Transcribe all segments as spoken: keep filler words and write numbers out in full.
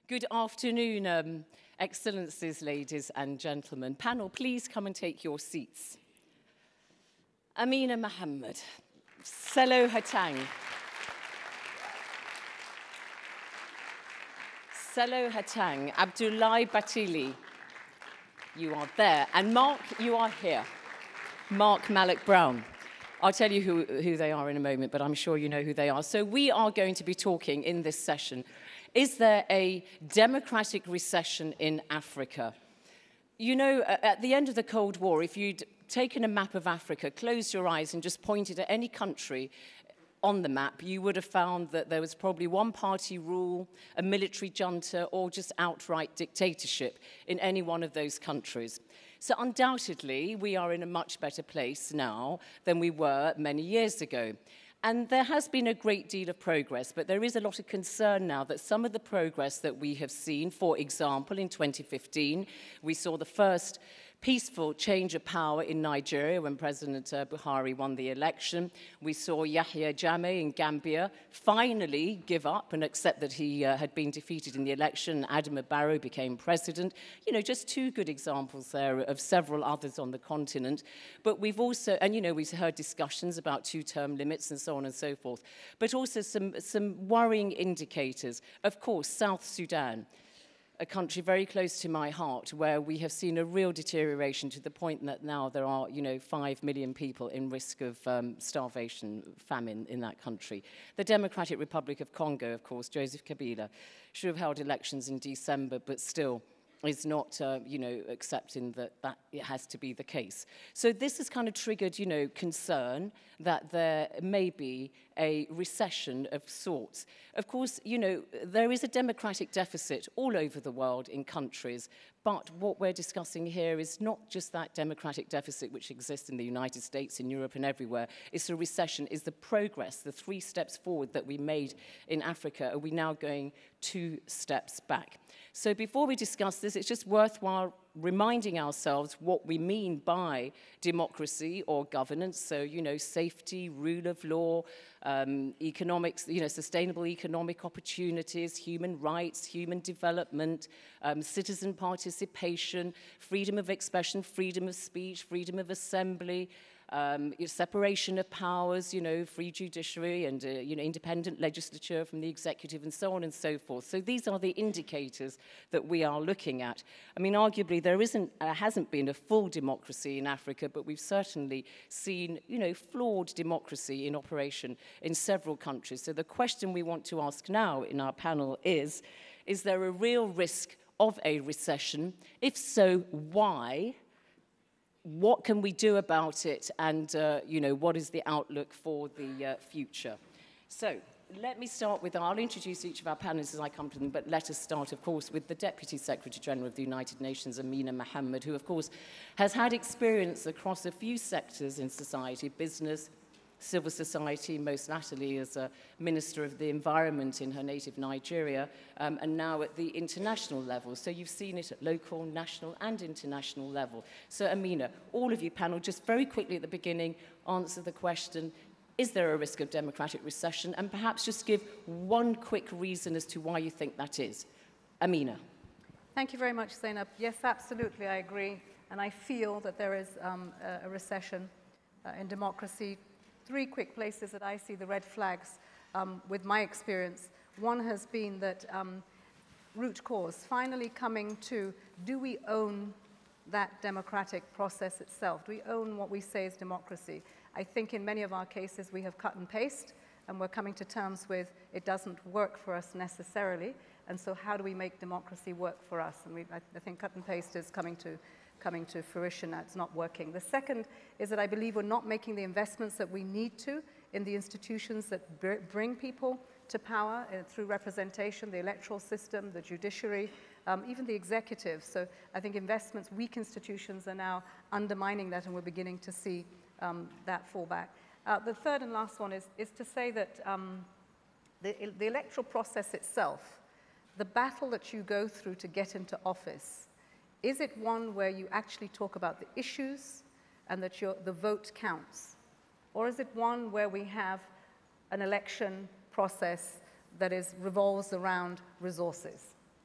Good afternoon, um, Excellencies, ladies and gentlemen. Panel, please come and take your seats. Amina Mohammed, Selo Hatang. Selo Hatang, Abdoulaye Bathily, you are there. And Mark, you are here. Mark Malloch Brown. I'll tell you who, who they are in a moment, but I'm sure you know who they are. So we are going to be talking in this session. Is there a democratic recession in Africa? You know, at the end of the Cold War, if you'd taken a map of Africa, closed your eyes and just pointed at any country on the map, you would have found that there was probably one-party rule, a military junta, or just outright dictatorship in any one of those countries. So undoubtedly, we are in a much better place now than we were many years ago. And there has been a great deal of progress, but there is a lot of concern now that some of the progress that we have seen, for example, in twenty fifteen, we saw the first peaceful change of power in Nigeria when President uh, Buhari won the election. We saw Yahya Jammeh in Gambia finally give up and accept that he uh, had been defeated in the election. Adama Barrow became president. You know, just two good examples there of several others on the continent. But we've also, and you know, we've heard discussions about two-term limits and so on and so forth, but also some, some worrying indicators. Of course, South Sudan, a country very close to my heart, where we have seen a real deterioration to the point that now there are, you know, five million people in risk of um, starvation, famine in that country. The Democratic Republic of Congo, of course, Joseph Kabila, should have held elections in December, but still is not, uh, you know, accepting that, that it has to be the case. So this has kind of triggered, you know, concern that there may be a recession of sorts. Of course, you know, there is a democratic deficit all over the world in countries, but what we're discussing here is not just that democratic deficit which exists in the United States, in Europe and everywhere. It's a recession, is the progress, the three steps forward that we made in Africa, are we now going two steps back? So before we discuss this, it's just worthwhile reminding ourselves what we mean by democracy or governance. So, you know, safety, rule of law, um, economics, you know, sustainable economic opportunities, human rights, human development, um, citizen participation, freedom of expression, freedom of speech, freedom of assembly, Um, separation of powers, you know, free judiciary and, uh, you know, independent legislature from the executive and so on and so forth. So these are the indicators that we are looking at. I mean, arguably, there isn't, uh, hasn't been a full democracy in Africa, but we've certainly seen, you know, flawed democracy in operation in several countries. So the question we want to ask now in our panel is, is there a real risk of a recession? If so, why? What can we do about it, and uh, you know, what is the outlook for the uh, future? So let me start with, I'll introduce each of our panelists as I come to them, but let us start, of course, with the Deputy Secretary General of the United Nations, Amina Mohammed, who, of course, has had experience across a few sectors in society, business, civil society, most latterly as a Minister of the Environment in her native Nigeria, um, and now at the international level. So you've seen it at local, national, and international level. So Amina, all of you panel, just very quickly at the beginning, answer the question, is there a risk of democratic recession? And perhaps just give one quick reason as to why you think that is. Amina. Thank you very much, Zainab. Yes, absolutely, I agree. And I feel that there is um, a recession uh, in democracy. Three quick places that I see the red flags um, with my experience. One has been that um, root cause, finally coming to, do we own that democratic process itself? Do we own what we say is democracy? I think in many of our cases we have cut and paste, and we're coming to terms with it doesn't work for us necessarily, and so how do we make democracy work for us? And we, I, I think cut and paste is coming to coming to fruition now. It's not working. The second is that I believe we're not making the investments that we need to in the institutions that br bring people to power uh, through representation, the electoral system, the judiciary, um, even the executive. So I think investments, weak institutions are now undermining that, and we're beginning to see um, that fall back. Uh, the third and last one is, is to say that um, the, the electoral process itself, the battle that you go through to get into office, is it one where you actually talk about the issues and that your, the vote counts? Or is it one where we have an election process that is, revolves around resources?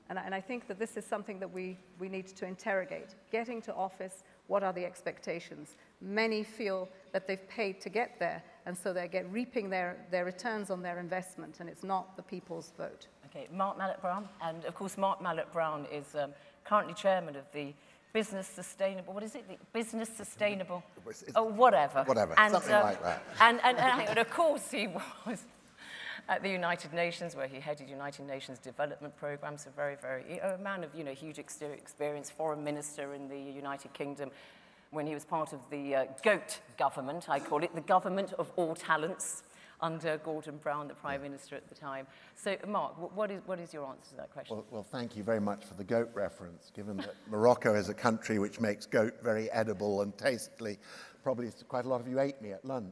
And, and I think that this is something that we, we need to interrogate. Getting to office, what are the expectations? Many feel that they've paid to get there, and so they get reaping their, their returns on their investment, and it's not the people's vote. Okay, Mark Malloch-Brown, and of course Mark Malloch-Brown is um, currently chairman of the Business Sustainable, what is it? The Business Sustainable, it's, it's, oh, whatever. Whatever, and, something um, like that. And, and, and, and of course he was at the United Nations, where he headed United Nations development programs, a very, very, a man of, you know, huge experience, foreign minister in the United Kingdom, when he was part of the uh, GOAT government, I call it, the government of all talents, under Gordon Brown, the Prime Minister at the time. So, Mark, what is, what is your answer to that question? Well, well, thank you very much for the goat reference, given that Morocco is a country which makes goat very edible and tastefully. Probably quite a lot of you ate me at lunch.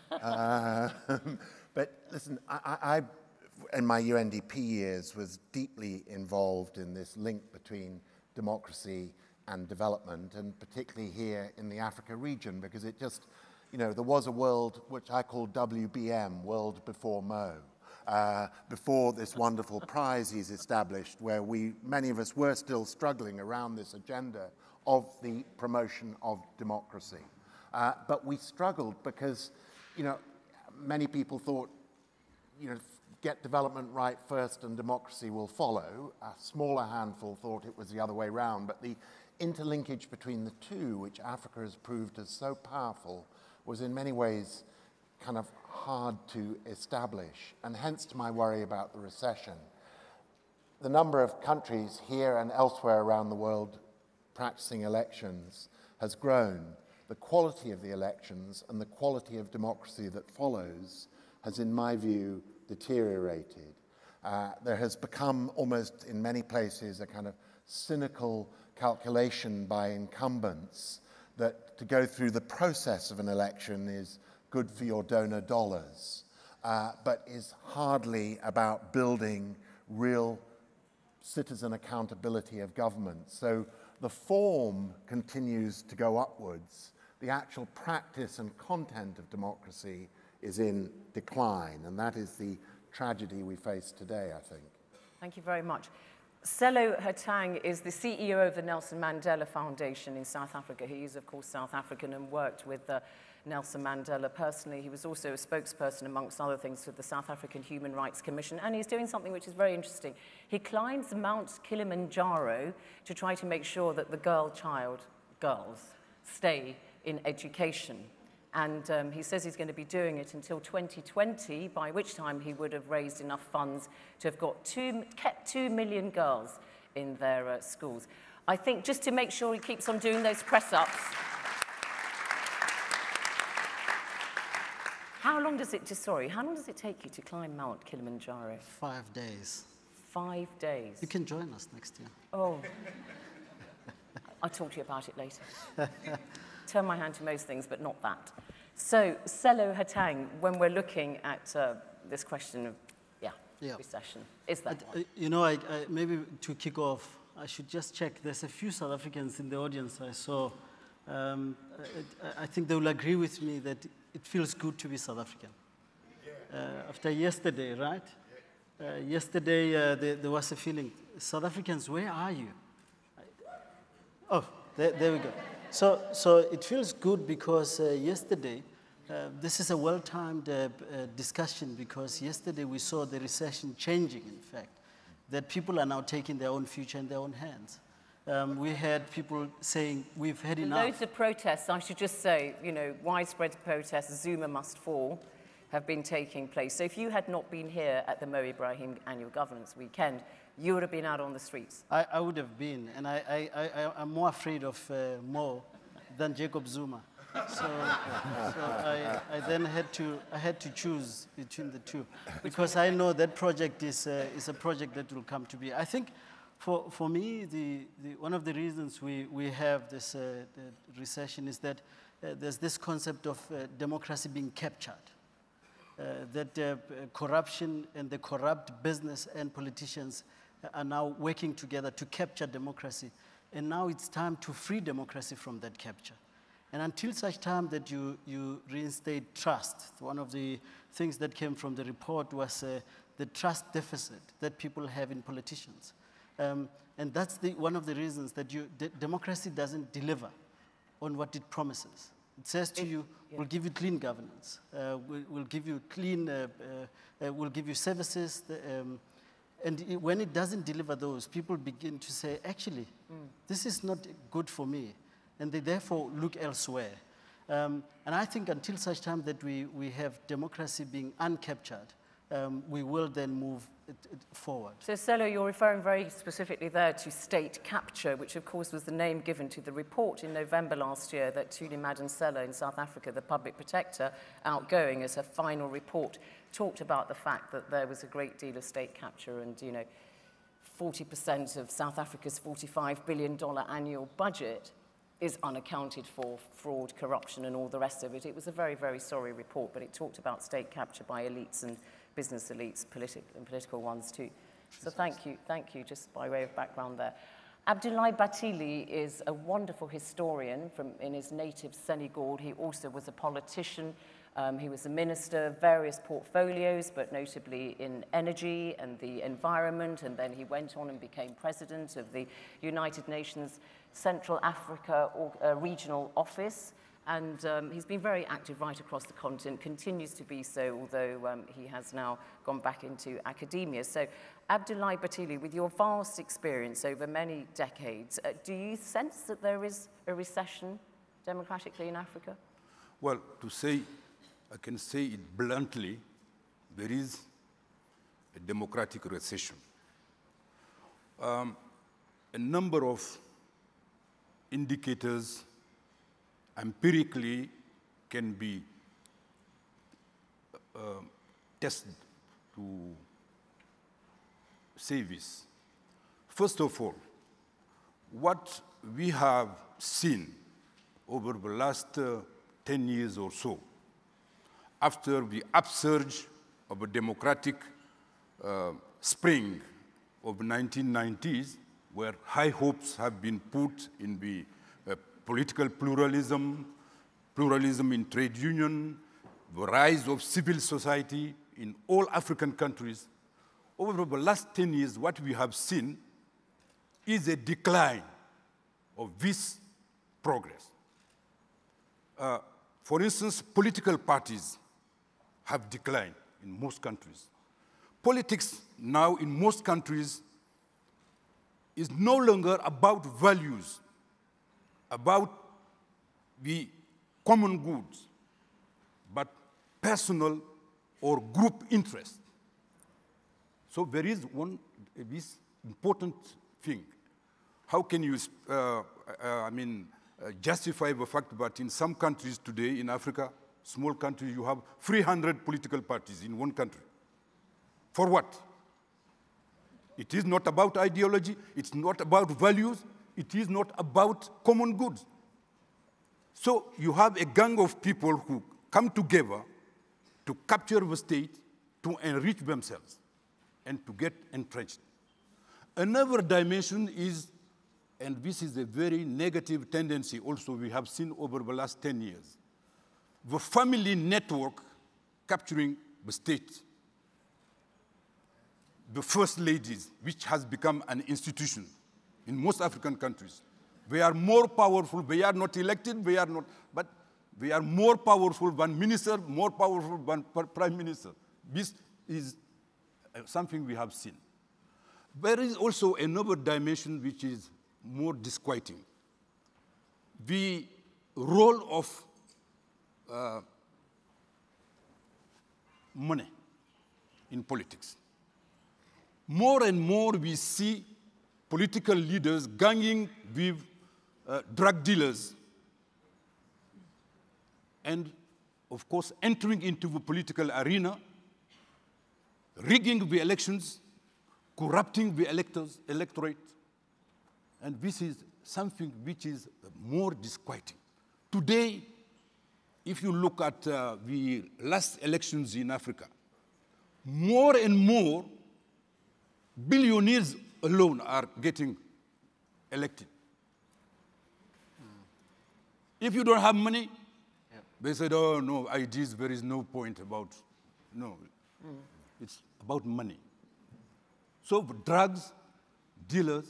uh, but listen, I, I, in my U N D P years, was deeply involved in this link between democracy and development, and particularly here in the Africa region, because it just, you know, there was a world which I call W B M, World Before Mo, uh, before this wonderful prize he's established, where we, many of us were still struggling around this agenda of the promotion of democracy. Uh, but we struggled because, you know, many people thought, you know, get development right first and democracy will follow. A smaller handful thought it was the other way around, but the interlinkage between the two, which Africa has proved as so powerful, was in many ways kind of hard to establish, and hence to my worry about the recession. The number of countries here and elsewhere around the world practicing elections has grown. The quality of the elections and the quality of democracy that follows has, in my view, deteriorated. Uh, there has become almost, in many places, a kind of cynical calculation by incumbents that to go through the process of an election is good for your donor dollars, uh, but is hardly about building real citizen accountability of government. So the form continues to go upwards. The actual practice and content of democracy is in decline, and that is the tragedy we face today, I think. Thank you very much. Sello Hetang is the C E O of the Nelson Mandela Foundation in South Africa. He is, of course, South African and worked with uh, Nelson Mandela personally. He was also a spokesperson, amongst other things, for the South African Human Rights Commission, and he's doing something which is very interesting. He climbs Mount Kilimanjaro to try to make sure that the girl child, girls, stay in education. And um, he says he's going to be doing it until twenty twenty, by which time he would have raised enough funds to have got two, kept two million girls in their uh, schools. I think just to make sure he keeps on doing those press-ups. How long does it, just, sorry, how long does it take you to climb Mount Kilimanjaro? Five days. Five days. You can join us next year. Oh. I'll talk to you about it later. Turn my hand to most things, but not that. So, Sello Hetang, when we're looking at uh, this question of, yeah, yeah. recession, is that I, one? You know, I, I, maybe to kick off, I should just check. There's a few South Africans in the audience I saw. Um, I, I think they will agree with me that it feels good to be South African. Uh, after yesterday, right? Uh, yesterday, uh, there, there was a feeling, South Africans, where are you? Oh, there, there we go. So, so it feels good because uh, yesterday, uh, this is a well-timed uh, uh, discussion, because yesterday we saw the recession changing, in fact, that people are now taking their own future in their own hands. Um, we had people saying, we've had enough. Loads of protests, I should just say, you know, widespread protests, Zuma must fall, have been taking place. So if you had not been here at the Mo Ibrahim Annual Governance Weekend, you would have been out on the streets. I, I would have been, and I, I, I, I'm more afraid of uh, Mo than Jacob Zuma. So, so I, I then had to, I had to choose between the two, because I know that project is, uh, is a project that will come to be. I think for, for me, the, the, one of the reasons we, we have this uh, the recession is that uh, there's this concept of uh, democracy being captured. Uh, that uh, corruption and the corrupt business and politicians are now working together to capture democracy. And now it's time to free democracy from that capture. And until such time that you, you reinstate trust, one of the things that came from the report was uh, the trust deficit that people have in politicians. Um, and that's the, one of the reasons that you, de democracy doesn't deliver on what it promises. It says to it, you, yeah. we'll give you clean governance, uh, we'll, we'll give you clean, uh, uh, uh, we'll give you services, the, um, and it, when it doesn't deliver those, people begin to say, actually, mm. this is not good for me, and they therefore look elsewhere. Um, and I think until such time that we, we have democracy being uncaptured, um, we will then move it, it forward. So, Sello, you're referring very specifically there to state capture, which of course was the name given to the report in November last year that Thuli Madonsela in South Africa, the public protector, outgoing as her final report, talked about the fact that there was a great deal of state capture and, you know, forty percent of South Africa's forty-five billion dollar annual budget is unaccounted for, fraud, corruption, and all the rest of it. It was a very, very sorry report, but it talked about state capture by elites and business elites, politic and political ones too. So thank you, thank you, just by way of background there. Abdoulaye Bathily is a wonderful historian from in his native Senegal. He also was a politician. Um, he was a minister, various portfolios, but notably in energy and the environment, and then he went on and became president of the United Nations Central Africa or, uh, Regional Office. And um, he's been very active right across the continent, continues to be so, although um, he has now gone back into academia. So, Abdoulaye Bathily, with your vast experience over many decades, uh, do you sense that there is a recession democratically in Africa? Well, to say, I can say it bluntly, there is a democratic recession. Um, a number of indicators empirically can be uh, tested to say this. First of all, what we have seen over the last uh, ten years or so, after the upsurge of a democratic uh, spring of the nineteen nineties, where high hopes have been put in the uh, political pluralism, pluralism in trade union, the rise of civil society in all African countries. Over the last ten years, what we have seen is a decline of this progress. Uh, for instance, political parties have declined in most countries. Politics now in most countries is no longer about values, about the common goods, but personal or group interest. So there is one this important thing. How can you, uh, uh, I mean, uh, justify the fact that in some countries today in Africa, small countries, you have three hundred political parties in one country? For what? It is not about ideology, it's not about values, it is not about common goods. So you have a gang of people who come together to capture the state, to enrich themselves, and to get entrenched. Another dimension is, and this is a very negative tendency also we have seen over the last ten years, the family network capturing the state. The first ladies, which has become an institution in most African countries. They are more powerful, they are not elected, they are not, but they are more powerful than minister, more powerful than prime minister. This is something we have seen. There is also another dimension which is more disquieting. The role of uh, money in politics. More and more we see political leaders ganging with uh, drug dealers and, of course, entering into the political arena, rigging the elections, corrupting the electors, electorate, and this is something which is more disquieting. Today, if you look at uh, the last elections in Africa, more and more billionaires alone are getting elected. Mm. If you don't have money, yep. They said, oh, no, ideas, there is no point about, no. Mm. It's about money. So drugs, dealers,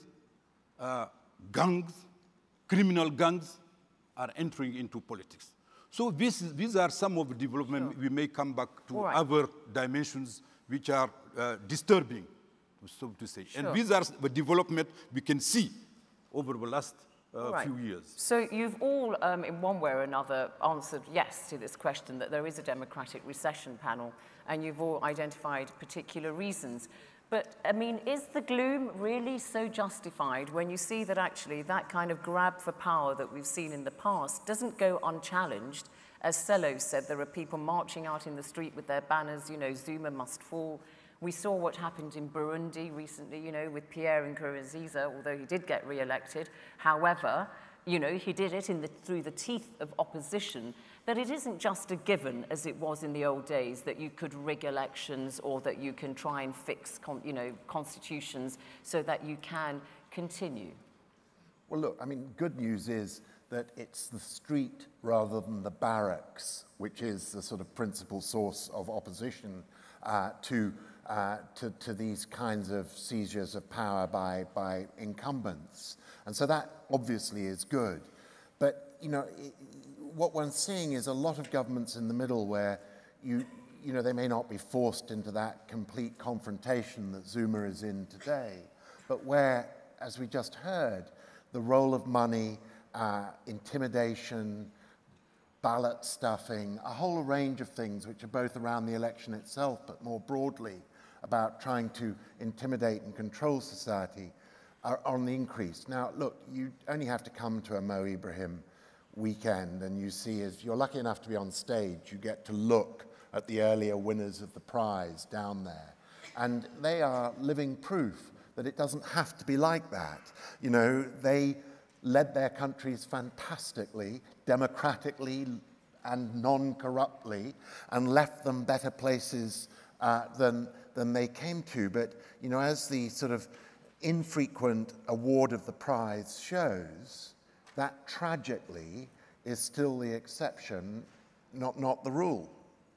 uh, gangs, criminal gangs are entering into politics. So this is, these are some of the development. Sure. We may come back to right. other dimensions which are uh, disturbing, so to say. Sure. And these are the development we can see over the last uh, right. few years. So you've all, um, in one way or another, answered yes to this question that there is a democratic recession panel, and you've all identified particular reasons. But, I mean, is the gloom really so justified when you see that actually that kind of grab for power that we've seen in the past doesn't go unchallenged? As Sello said, there are people marching out in the street with their banners, you know, Zuma must fall. We saw what happened in Burundi recently, you know, with Pierre Nkurunziza, although he did get re-elected. However, you know, he did it in the, through the teeth of opposition, that it isn't just a given, as it was in the old days, that you could rig elections or that you can try and fix, con you know, constitutions so that you can continue. Well, look, I mean, good news is that it's the street rather than the barracks, which is the sort of principal source of opposition uh, to, uh, to, to these kinds of seizures of power by, by incumbents. And so that obviously is good. But, you know, it, what we're seeing is a lot of governments in the middle where you, you know, they may not be forced into that complete confrontation that Zuma is in today, but where, as we just heard, the role of money, uh, intimidation, ballot stuffing, a whole range of things which are both around the election itself, but more broadly about trying to intimidate and control society, are on the increase. Now, look, you only have to come to a Mo Ibrahim weekend and you see, as you're lucky enough to be on stage, you get to look at the earlier winners of the prize down there. And they are living proof that it doesn't have to be like that. You know, they led their countries fantastically, democratically and non-corruptly, and left them better places uh, than, than they came to. But, you know, as the sort of infrequent award of the prize shows, that tragically is still the exception, not, not the rule.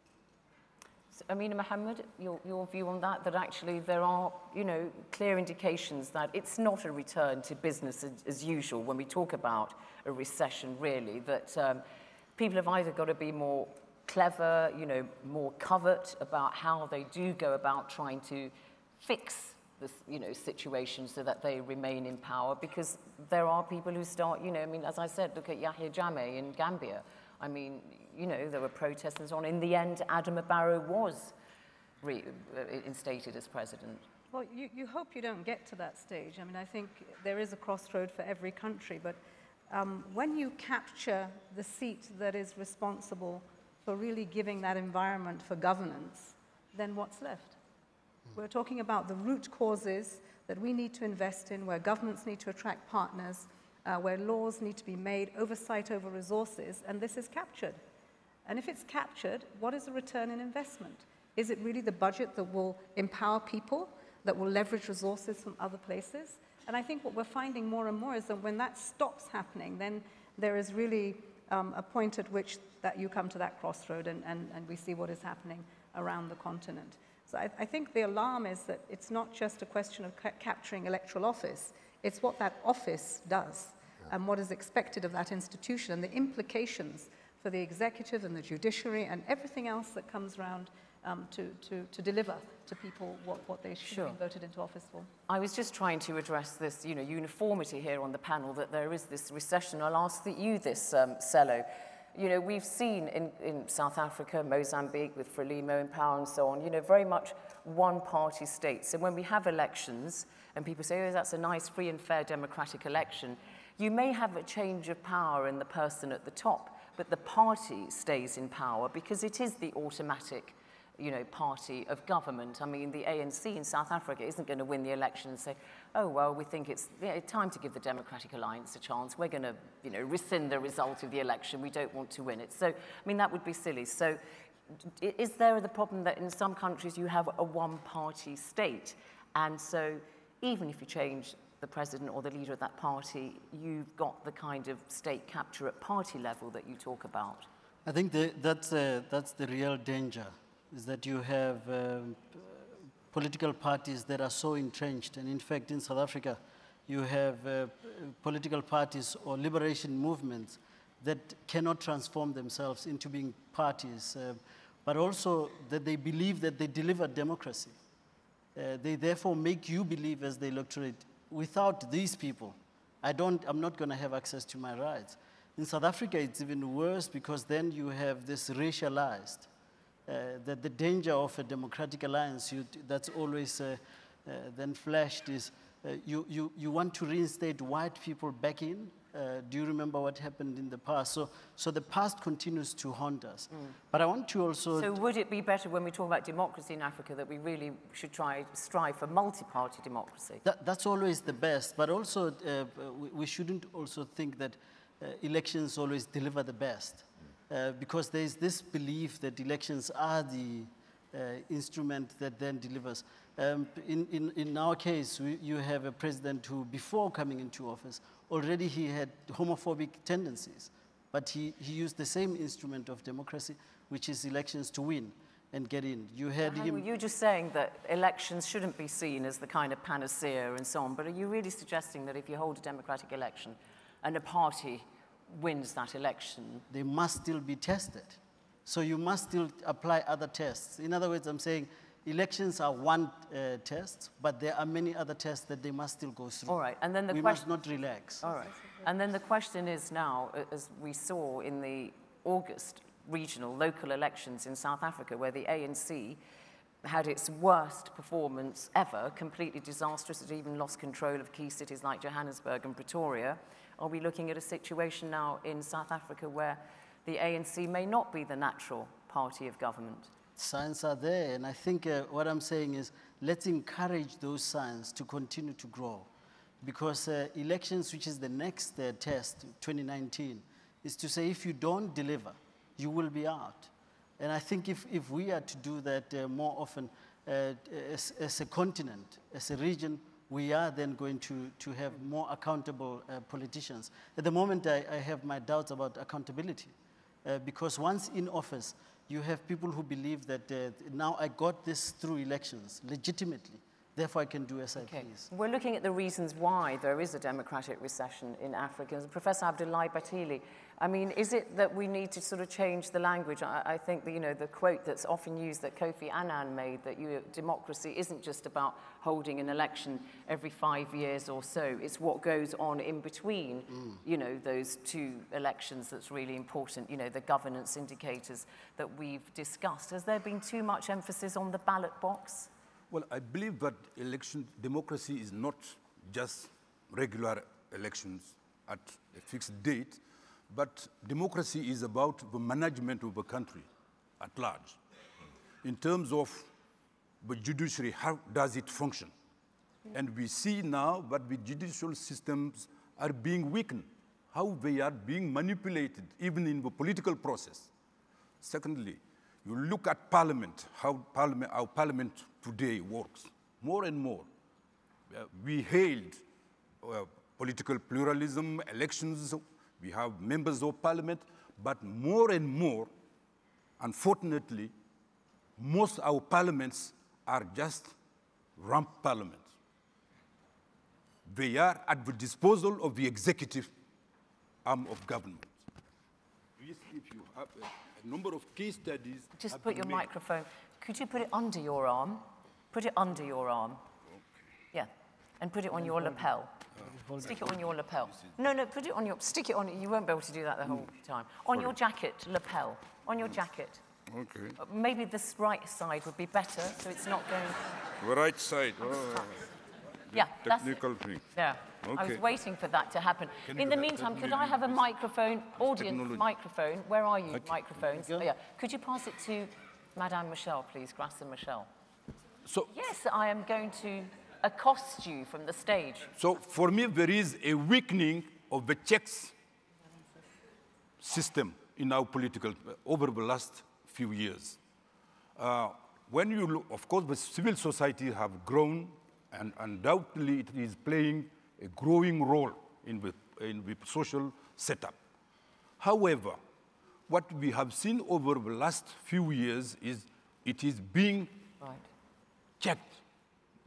So, Amina Mohammed, your, your view on that, that actually there are, you know, clear indications that it's not a return to business as, as usual when we talk about a recession, really, that um, people have either got to be more clever, you know, more covert about how they do go about trying to fix this, you know, situation so that they remain in power, because there are people who start, you know, I mean, as I said, look at Yahya Jammeh in Gambia. I mean, you know, there were protests and so on. In the end, Adama Barrow was re uh, instated as president. Well, you, you hope you don't get to that stage. I mean, I think there is a crossroad for every country, but um, when you capture the seat that is responsible for really giving that environment for governance, then what's left? We're talking about the root causes that we need to invest in, where governments need to attract partners, uh, where laws need to be made, oversight over resources, and this is captured. And if it's captured, what is the return in investment? Is it really the budget that will empower people, that will leverage resources from other places? And I think what we're finding more and more is that when that stops happening, then there is really um, a point at which that you come to that crossroad and, and, and we see what is happening around the continent. So I, I think the alarm is that it's not just a question of ca capturing electoral office, it's what that office does yeah. and what is expected of that institution and the implications for the executive and the judiciary and everything else that comes around um, to, to, to deliver to people what, what they should sure. be voted into office for. I was just trying to address this, you know, uniformity here on the panel, that there is this recession. I'll ask that you this, um, Sello. You know, we've seen in, in South Africa, Mozambique, with Frelimo in power and so on, you know, very much one-party states. And when we have elections, and people say, oh, that's a nice, free and fair democratic election, you may have a change of power in the person at the top, but the party stays in power because it is the automatic, you know, party of government. I mean, the A N C in South Africa isn't going to win the election and say, oh, well, we think it's yeah, time to give the Democratic Alliance a chance. We're going to, you know, rescind the result of the election. We don't want to win it. So, I mean, that would be silly. So, is there the problem that in some countries you have a one-party state? And so, even if you change the president or the leader of that party, you've got the kind of state capture at party level that you talk about. I think the, that's, uh, that's the real danger, is that you have um, political parties that are so entrenched. And in fact, in South Africa, you have uh, political parties or liberation movements that cannot transform themselves into being parties, uh, but also that they believe that they deliver democracy. Uh, they therefore make you believe as the electorate, without these people, I don't, I'm not going to have access to my rights. In South Africa, it's even worse because then you have this racialized, uh, that the danger of a democratic alliance you, that's always uh, uh, then flashed is uh, you, you, you want to reinstate white people back in. Uh, do you remember what happened in the past? So, so the past continues to haunt us. Mm. But I want to also... So would it be better when we talk about democracy in Africa that we really should try strive for multi-party democracy? That, that's always the best. But also, uh, we, we shouldn't also think that uh, elections always deliver the best. Uh, because there's this belief that elections are the uh, instrument that then delivers. Um, in, in, in our case, we, you have a president who, before coming into office, already he had homophobic tendencies, but he, he used the same instrument of democracy, which is elections, to win and get in. You had him... him... You're just saying that elections shouldn't be seen as the kind of panacea and so on, but are you really suggesting that if you hold a democratic election and a party wins that election... They must still be tested. So you must still apply other tests. In other words, I'm saying elections are one uh, test, but there are many other tests that they must still go through. All right, and then the we question... must not relax. All right, and then the question is now, as we saw in the August regional local elections in South Africa, where the A N C had its worst performance ever, completely disastrous, it even lost control of key cities like Johannesburg and Pretoria. Are we looking at a situation now in South Africa where the A N C may not be the natural party of government? Signs are there, and I think uh, what I'm saying is let's encourage those signs to continue to grow, because uh, elections, which is the next uh, test, twenty nineteen, is to say if you don't deliver, you will be out. And I think if, if we are to do that uh, more often uh, as, as a continent, as a region, we are then going to, to have more accountable uh, politicians. At the moment, I, I have my doubts about accountability, uh, because once in office, you have people who believe that uh, now I got this through elections legitimately, therefore I can do as I okay. please. We're looking at the reasons why there is a democratic recession in Africa. Professor Abdoulaye Bathily, I mean, is it that we need to sort of change the language? I, I think that, you know, the quote that's often used that Kofi Annan made, that you, democracy isn't just about holding an election every five years or so. It's what goes on in between, mm. you know, those two elections that's really important, you know, the governance indicators that we've discussed. Has there been too much emphasis on the ballot box? Well, I believe that election democracy is not just regular elections at a fixed date, but democracy is about the management of the country at large. In terms of the judiciary, how does it function? And we see now that the judicial systems are being weakened, how they are being manipulated, even in the political process. Secondly, you look at parliament, how parliament, how parliament today works. More and more, uh, we hailed uh, political pluralism, elections, we have members of parliament, but more and more, unfortunately, most of our parliaments are just rump parliaments. They are at the disposal of the executive arm of government. If you have a number of case studies... Just put your made. microphone. Could you put it under your arm? Put it under your arm. Okay. Yeah, and put it on your lapel. Uh, stick it on your lapel. No, no, put it on your, stick it on, you won't be able to do that the whole time. On Sorry. your jacket, lapel, on your jacket. Okay. Uh, maybe this right side would be better, so it's not going... The right side. Oh. Yeah, technical thing. Yeah, okay. I was waiting for that to happen. Can In the meantime, could I have a microphone, audience technology. microphone? Where are you, okay. microphones? Oh, yeah. Could you pass it to Madame Michel, please, Graça Michel? So, yes, I am going to accost you from the stage. So, for me, there is a weakening of the checks system in our political, uh, over the last few years. Uh, when you look, of course, the civil society have grown, and undoubtedly it is playing a growing role in the, in the social setup. However, what we have seen over the last few years is it is being right. checked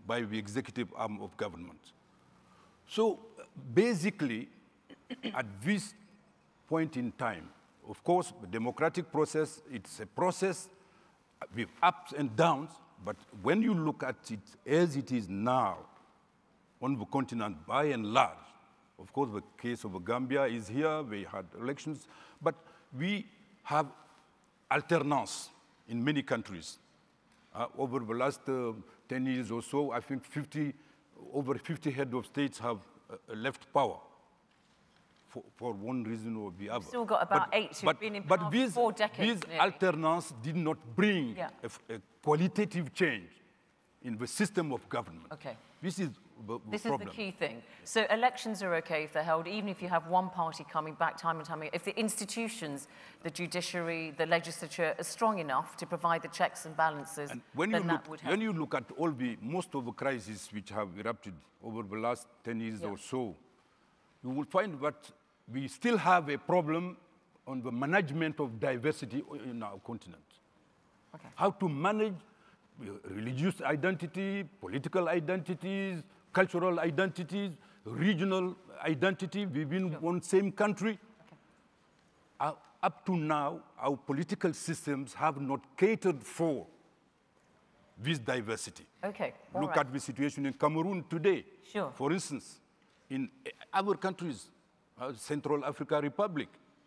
by the executive arm of government. So basically, at this point in time, of course, the democratic process, it's a process with ups and downs, but when you look at it as it is now on the continent by and large, of course, the case of Gambia is here, we had elections, but we have alternance in many countries. Uh, over the last uh, ten years or so, I think fifty, over fifty heads of states have uh, left power for, for one reason or the other. We've still got about but, eight who've but, been in but power these, for four decades. These alternance did not bring Yeah. a, a qualitative change in the system of government. Okay. This is the, the This problem. is the key thing. So elections are okay if they're held, even if you have one party coming back time and time again. If the institutions, the judiciary, the legislature are strong enough to provide the checks and balances, And when then you that look, would help. when you look at all the, most of the crises which have erupted over the last ten years Yeah. or so, you will find that we still have a problem on the management of diversity in our continent. Okay. How to manage religious identity, political identities, cultural identities, regional identity within Sure. one same country. Okay. Uh, up to now, our political systems have not catered for this diversity. Okay. all Look right. at the situation in Cameroon today. Sure. For instance, in other countries, uh, Central African Republic,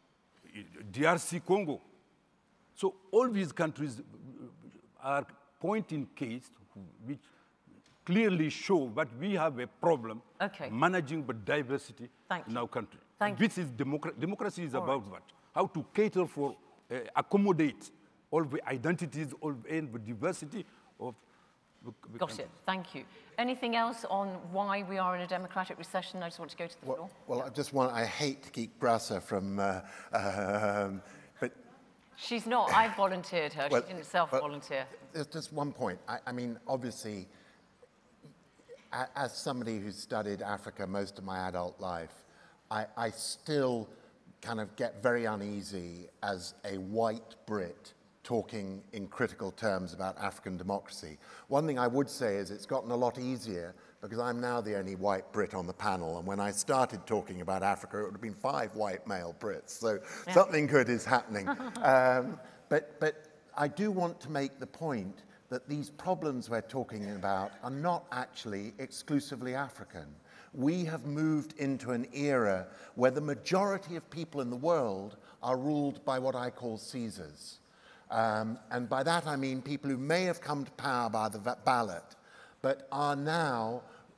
D R C Congo. So all these countries are point in case which clearly show that we have a problem Okay. managing the diversity Thank in you. our country. Thank this is democra democracy is All about right. that. How to cater for, uh, accommodate all the identities, all and the diversity of the, the Got country. it. Thank you. Anything else on why we are in a democratic recession? I just want to go to the floor. Well, well I just want, I hate to keep Grassa from, uh, um, but She's not. I volunteered her. Well, she didn't self-volunteer. there's just one point. I, I mean, obviously, a- as somebody who's studied Africa most of my adult life, I, I still kind of get very uneasy as a white Brit talking in critical terms about African democracy. One thing I would say is it's gotten a lot easier because I'm now the only white Brit on the panel, and when I started talking about Africa, it would have been five white male Brits, so Yeah. something good is happening. um, but, but I do want to make the point that these problems we're talking about are not actually exclusively African. We have moved into an era where the majority of people in the world are ruled by what I call Caesars. Um, and by that I mean people who may have come to power by the va- ballot, but are now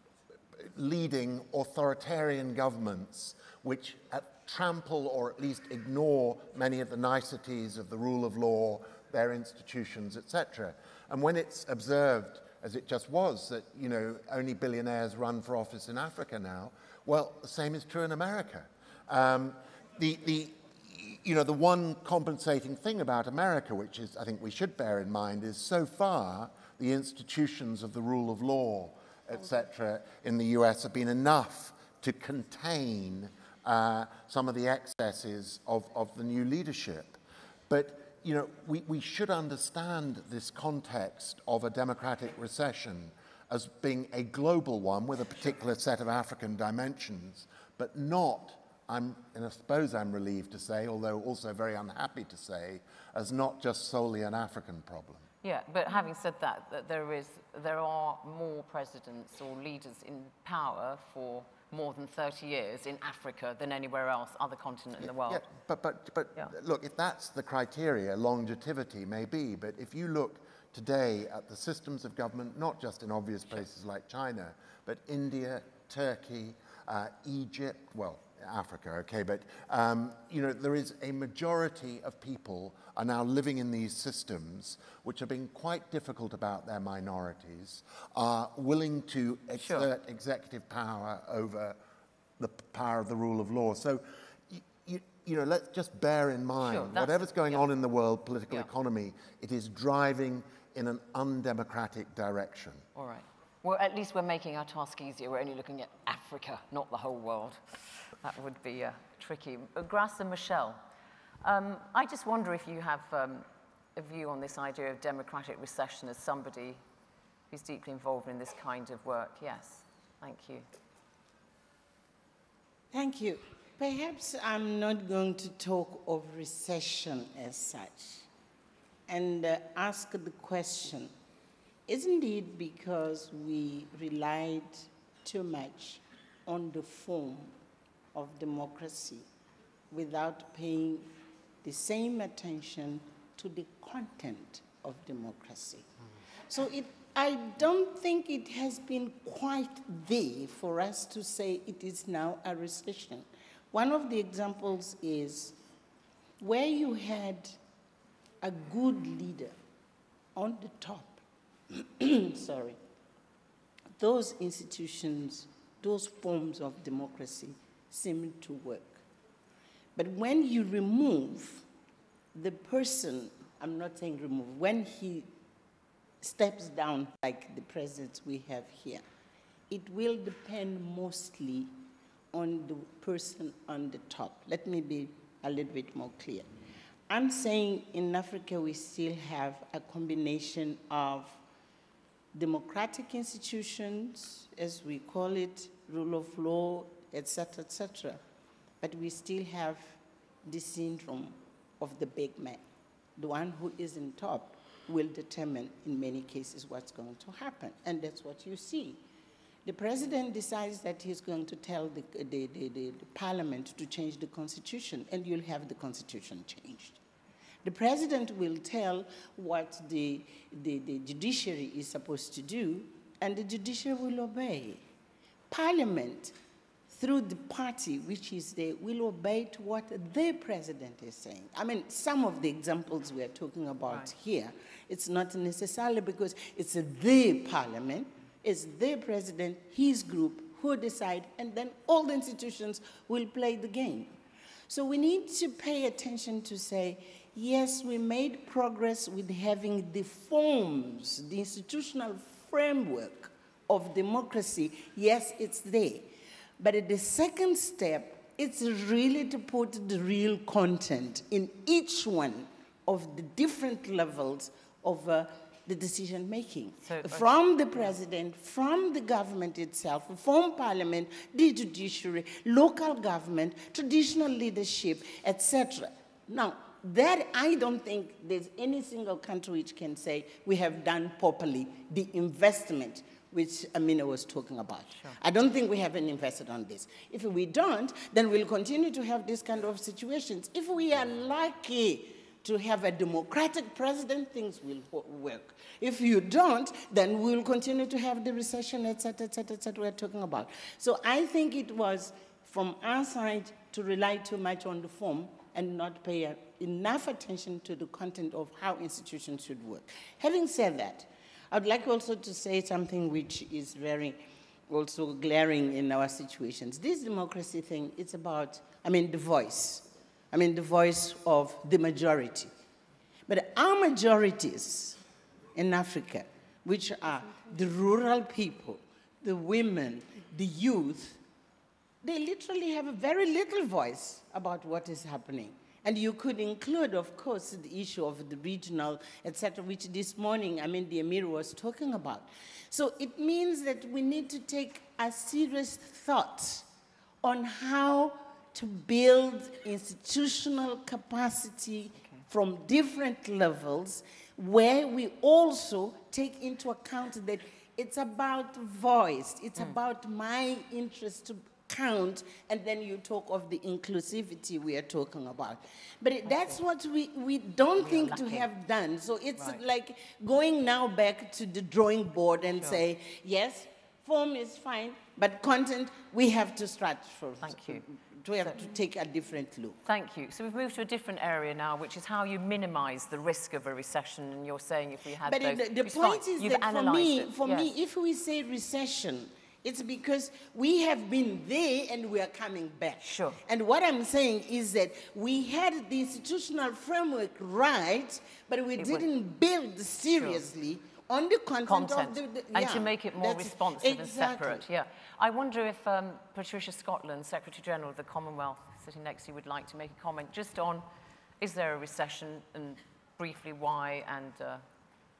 leading authoritarian governments which uh, trample or at least ignore many of the niceties of the rule of law, their institutions, et cetera. And when it's observed, as it just was, that you know only billionaires run for office in Africa now, well, the same is true in America. Um, the, the, you know, the one compensating thing about America, which is I think we should bear in mind, is so far the institutions of the rule of law, et cetera, in the U S have been enough to contain uh, some of the excesses of, of the new leadership. But you know, we, we should understand this context of a democratic recession as being a global one with a particular set of African dimensions, but not, I'm, and I suppose I'm relieved to say, although also very unhappy to say, as not just solely an African problem. Yeah, but having said that, that there is, there are more presidents or leaders in power for more than thirty years in Africa than anywhere else, other continent in the world. Yeah, but, but, but Yeah. look, if that's the criteria, longevity may be, but if you look today at the systems of government, not just in obvious places like China, but India, Turkey, uh, Egypt, well, Africa, okay, but um, you know, there is a majority of people are now living in these systems which are being quite difficult about their minorities, are willing to exert Sure. executive power over the p- power of the rule of law. So, y- y- you know, let's just bear in mind, Sure, that's- whatever's going yeah. on in the world, political Yeah. economy, it is driving in an undemocratic direction. All right. Well, at least we're making our task easier. We're only looking at Africa, not the whole world. That would be uh, tricky. Uh, Grace and Michelle, um, I just wonder if you have um, a view on this idea of democratic recession as somebody who's deeply involved in this kind of work. Yes, thank you. Thank you. Perhaps I'm not going to talk of recession as such and uh, ask the question, isn't it because we relied too much on the form of democracy without paying the same attention to the content of democracy? Mm-hmm. So it, I don't think it has been quite there for us to say it is now a recession. One of the examples is where you had a good leader on the top, sorry, those institutions, those forms of democracy seem to work. But when you remove the person, I'm not saying remove, when he steps down like the president we have here, it will depend mostly on the person on the top. Let me be a little bit more clear. I'm saying in Africa we still have a combination of democratic institutions, as we call it, rule of law, et cetera, et cetera. But we still have the syndrome of the big man. The one who is in top will determine, in many cases, what's going to happen. And that's what you see. The president decides that he's going to tell the, the, the, the, the parliament to change the constitution, and you'll have the constitution changed. The president will tell what the, the, the judiciary is supposed to do, and the judiciary will obey. Parliament, through the party which is there, will obey to what the president is saying. I mean, some of the examples we are talking about right. here, it's not necessarily because it's a the parliament, it's the president, his group, who decide, and then all the institutions will play the game. So we need to pay attention to say, yes, we made progress with having the forms, the institutional framework of democracy. Yes, it's there. But at the second step, it's really to put the real content in each one of the different levels of uh, the decision making. So, from the president, from the government itself, from parliament, the judiciary, local government, traditional leadership, et cetera. Now, that I don't think there's any single country which can say we have done properly the investment which Amina was talking about. Sure. I don't think we haven't invested on this. If we don't, then we'll continue to have this kind of situations. If we are lucky to have a democratic president, things will work. If you don't, then we'll continue to have the recession, et cetera, et cetera, et cetera, we're talking about. So I think it was from our side to rely too much on the form and not pay enough attention to the content of how institutions should work. Having said that, I'd like also to say something which is very also glaring in our situations. This democracy thing, it's about, I mean, the voice. I mean, the voice of the majority. But our majorities in Africa, which are the rural people, the women, the youth, they literally have a very little voice about what is happening. And you could include, of course, the issue of the regional, et cetera, which this morning, I mean, the Emir was talking about. So it means that we need to take a serious thought on how to build institutional capacity okay. from different levels, where we also take into account that it's about voice, it's mm. about my interest to count, and then you talk of the inclusivity we are talking about. But it, that's what we, we don't we think to have done. So it's right. like going now back to the drawing board and sure. say, yes, form is fine, but content, we have to start from. Thank you. We have to take a different look. Thank you. So we've moved to a different area now, which is how you minimize the risk of a recession. And you're saying if we had but those... But the, the point fine. is You've that for me, it. for yes. me, if we say recession, it's because we have been there and we are coming back. Sure. And what I'm saying is that we had the institutional framework right, but we it didn't would. build seriously sure. on the content, content. of the... the and yeah, to make it more responsive exactly. and separate. Yeah. I wonder if um, Patricia Scotland, Secretary-General of the Commonwealth, sitting next to you, would like to make a comment just on, is there a recession, and briefly why, and... Uh,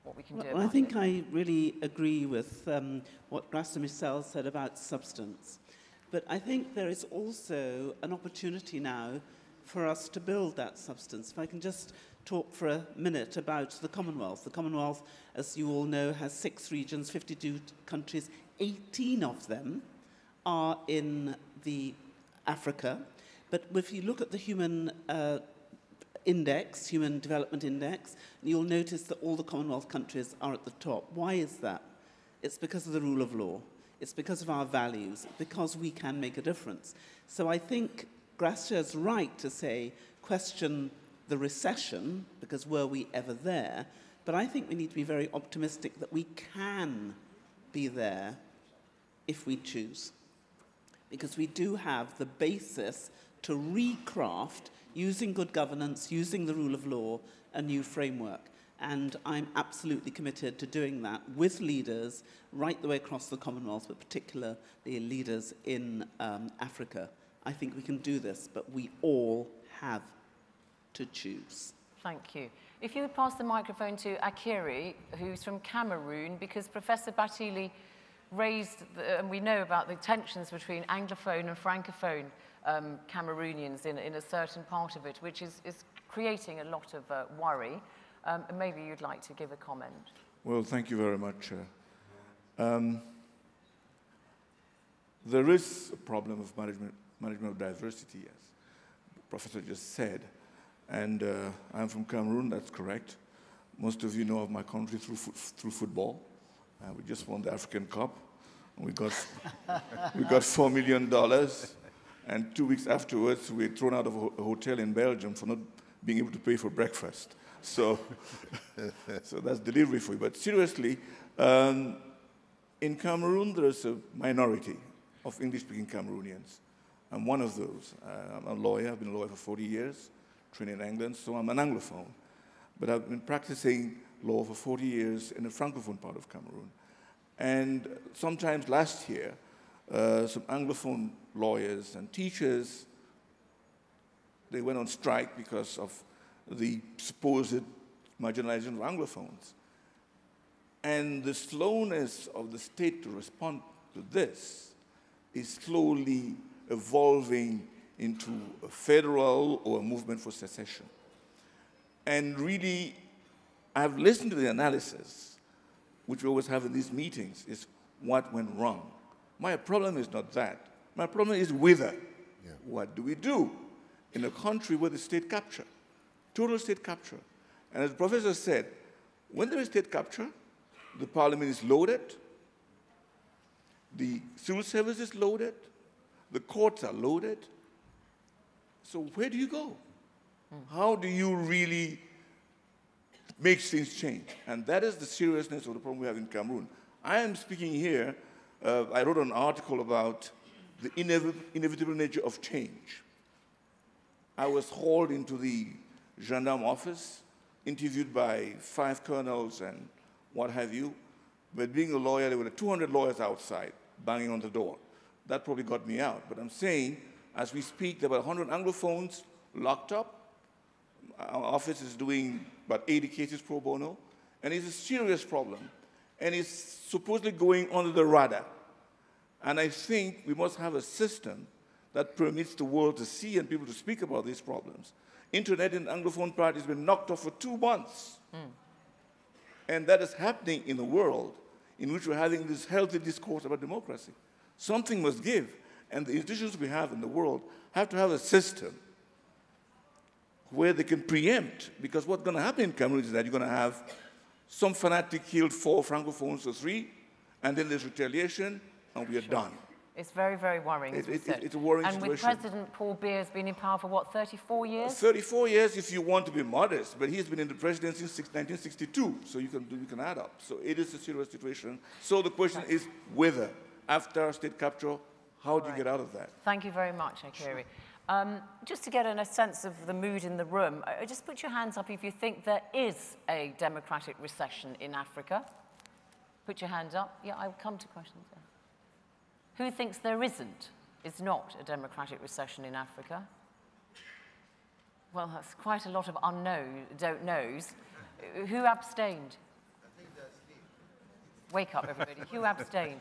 what we can well, do well, about I think it. I really agree with um, what Grace de Michel said about substance. But I think there is also an opportunity now for us to build that substance. If I can just talk for a minute about the Commonwealth. The Commonwealth, as you all know, has six regions, fifty-two countries, eighteen of them are in the Africa. But if you look at the human uh, index, Human Development Index, you'll notice that all the Commonwealth countries are at the top. Why is that? It's because of the rule of law. It's because of our values, because we can make a difference. So I think Gracia is right to say, question the recession, because were we ever there? But I think we need to be very optimistic that we can be there if we choose. Because we do have the basis to recraft, using good governance, using the rule of law, a new framework. And I'm absolutely committed to doing that with leaders right the way across the Commonwealth, but particularly leaders in um, Africa. I think we can do this, but we all have to choose. Thank you. If you would pass the microphone to Akiri, who's from Cameroon, because Professor Batili raised, the, and we know about the tensions between Anglophone and Francophone um, Cameroonians in, in a certain part of it, which is, is creating a lot of uh, worry. Um, and maybe you'd like to give a comment. Well, thank you very much. Uh, um, there is a problem of management, management of diversity, as the professor just said. And uh, I'm from Cameroon, that's correct. Most of you know of my country through, fo through football. Uh, we just won the African Cup. And we got, we got four million dollars. And two weeks afterwards, we were thrown out of a hotel in Belgium for not being able to pay for breakfast. So, so that's delivery for you. But seriously, um, in Cameroon, there's a minority of English-speaking Cameroonians. I'm one of those. Uh, I'm a lawyer. I've been a lawyer for forty years, trained in England, so I'm an Anglophone. But I've been practicing law for forty years in the Francophone part of Cameroon. And sometimes last year, uh, some Anglophone lawyers and teachers, they went on strike because of the supposed marginalization of Anglophones. And the slowness of the state to respond to this is slowly evolving into a federal or a movement for secession. And really, I've listened to the analysis, which we always have in these meetings, is what went wrong. My problem is not that. My problem is whither. Yeah. What do we do in a country where the state capture? Total state capture. And as the professor said, when there is state capture, the parliament is loaded, the civil service is loaded, the courts are loaded. So where do you go? Mm. How do you really make things change? And that is the seriousness of the problem we have in Cameroon. I am speaking here, uh, I wrote an article about the inev inevitable nature of change. I was hauled into the gendarme office, interviewed by five colonels and what have you. But being a lawyer, there were two hundred lawyers outside banging on the door. That probably got me out. But I'm saying, as we speak, there are about one hundred Anglophones locked up. Our office is doing about eighty cases pro bono. And it's a serious problem. And it's supposedly going under the radar. And I think we must have a system that permits the world to see and people to speak about these problems. Internet in the Anglophone part has been knocked off for two months. Mm. And that is happening in the world in which we're having this healthy discourse about democracy. Something must give. And the institutions we have in the world have to have a system where they can preempt. Because what's going to happen in Cameroon is that you're going to have some fanatic killed four Francophones or three, and then there's retaliation, and we are sure. done. It's very, very worrying, it, as we it, said. It's a worrying and situation. with President Paul Biya has been in power for, what, thirty-four years? thirty-four years if you want to be modest, but he's been in the presidency since nineteen sixty-two, so you can, do, you can add up. So it is a serious situation. So the question right. is whether, after state capture, how do right. you get out of that? Thank you very much, Akiri. Um, just to get in a sense of the mood in the room, uh, just put your hands up if you think there is a democratic recession in Africa. Put your hands up. Yeah, I'll come to questions there. Who thinks there isn't, is not a democratic recession in Africa? Well, that's quite a lot of unknown, don't knows. Who abstained? I Wake up, everybody. Who abstained?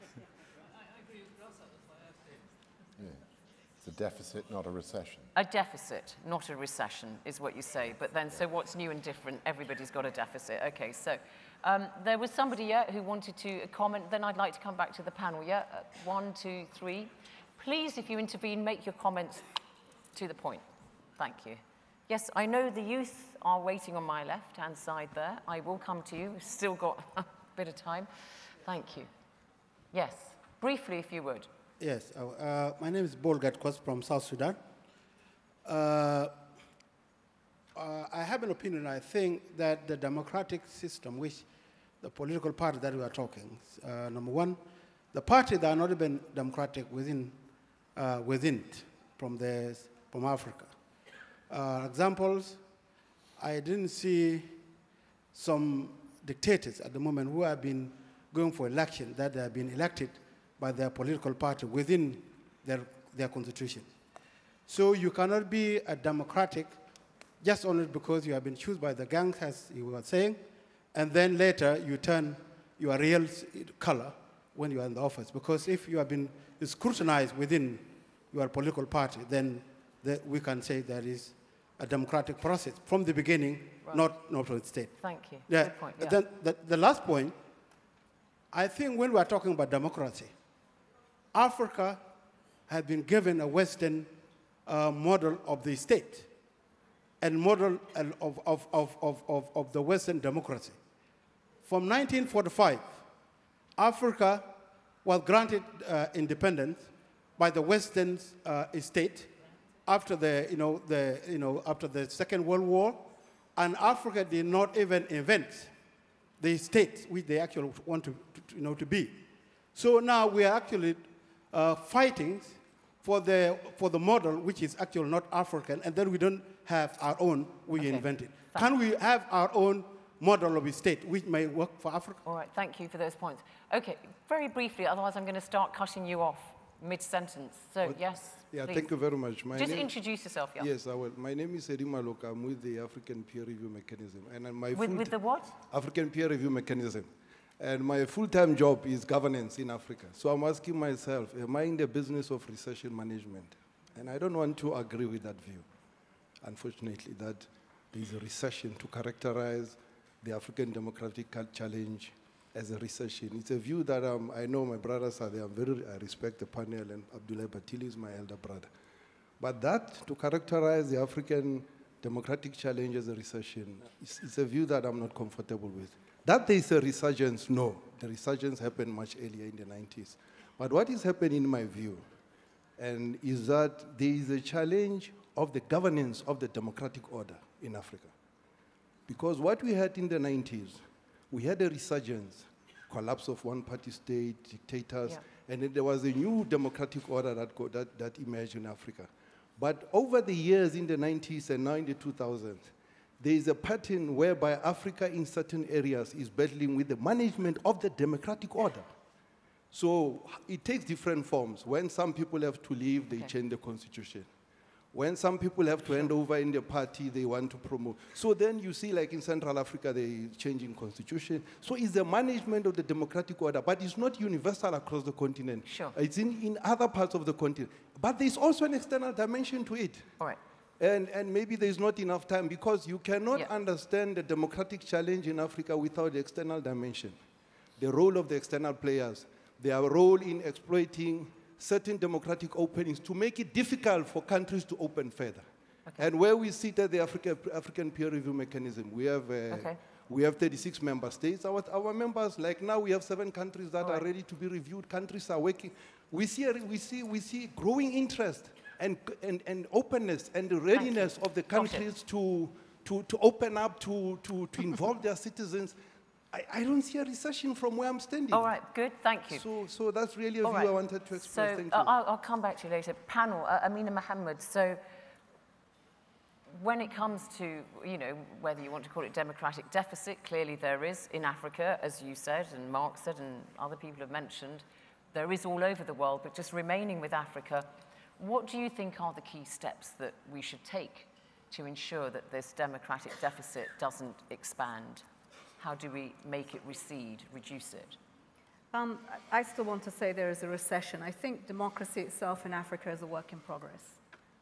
Yeah. It's a deficit, not a recession. A deficit, not a recession, is what you say. But then, so what's new and different? Everybody's got a deficit. Okay, so um, there was somebody yeah, who wanted to comment. Then I'd like to come back to the panel. Yeah, uh, one, two, three. Please, if you intervene, make your comments to the point. Thank you. Yes, I know the youth are waiting on my left-hand side there. I will come to you. We've still got a bit of time. Thank you. Yes, briefly, if you would. Yes, uh, my name is Bolgat Kos from South Sudan. Uh, uh, I have an opinion. I think that the democratic system, which the political party that we are talking, uh, number one, the party that are not even democratic within, uh, within it, from, the, from Africa. Uh, examples, I didn't see some dictators at the moment who have been going for election that have been elected by their political party within their, their constitution. So you cannot be a democratic just only because you have been chosen by the gang, as you were saying, and then later you turn your real color when you are in the office. Because if you have been scrutinized within your political party, then the, we can say there is a democratic process from the beginning, right. not, not from the state. Thank you. Yeah. Good point. Yeah. Then the, the last point, I think when we are talking about democracy, Africa has been given a Western uh, model of the state and model of, of, of, of, of, of the Western democracy. From nineteen forty-five, Africa was granted uh, independence by the Western uh, state after the, you know, the, you know, after the Second World War, and Africa did not even invent the state which they actually want to, to, you know, to be. So now we are actually uh, fighting for the, for the model which is actually not African, and then we don't have our own, we okay. invented. Can we have our own model of a state which may work for Africa? All right, thank you for those points. Okay, very briefly, otherwise I'm going to start cutting you off mid-sentence. So, well, yes, Yeah, please. Thank you very much. My Just name, introduce yourself, yeah. Yes, I will. My name is Edi Maloka. I'm with the African Peer Review Mechanism. And my with, with the what? African Peer Review Mechanism. And my full-time job is governance in Africa. So I'm asking myself, am I in the business of recession management? And I don't want to agree with that view, unfortunately, that there is a recession to characterize the African democratic challenge as a recession. It's a view that um, I know my brothers are there. I'm very, I respect the panel, and Abdoulaye Batili is my elder brother. But that, to characterize the African democratic challenge as a recession, it's, it's a view that I'm not comfortable with. That there is a resurgence, no. The resurgence happened much earlier in the nineties. But what is happening in my view, and is that there is a challenge of the governance of the democratic order in Africa. Because what we had in the nineties, we had a resurgence, collapse of one-party state, dictators, yeah. and then there was a new democratic order that, go, that, that emerged in Africa. But over the years in the nineties and now in the two thousands, there is a pattern whereby Africa in certain areas is battling with the management of the democratic order. So it takes different forms. When some people have to leave, they okay. change the constitution. When some people have to hand over in the party, they want to promote. So then you see, like in Central Africa, they're changing constitution. So it's the management of the democratic order, but it's not universal across the continent. Sure. It's in, in other parts of the continent. But there's also an external dimension to it. All right. And, and maybe there's not enough time, because you cannot yeah. understand the democratic challenge in Africa without the external dimension. The role of the external players, their role in exploiting certain democratic openings to make it difficult for countries to open further. Okay. And where we sit at the Africa, African Peer Review Mechanism, we have, uh, okay. we have thirty-six member states. Our, our members, like now we have seven countries that All right. are ready to be reviewed. Countries are working. We see, we see, we see growing interest and, and, and openness and the readiness of the countries to, to, to open up, to, to, to involve their citizens. I, I don't see a recession from where I'm standing. All right, good, thank you. So, so that's really a All view right. I wanted to express. So Thank uh, you. I'll, I'll come back to you later. Panel, uh, Amina Mohammed, so when it comes to, you know, whether you want to call it democratic deficit, clearly there is in Africa, as you said, and Mark said, and other people have mentioned, there is all over the world, but just remaining with Africa, what do you think are the key steps that we should take to ensure that this democratic deficit doesn't expand? How do we make it recede, reduce it? Um, I still want to say there is a recession. I think democracy itself in Africa is a work in progress.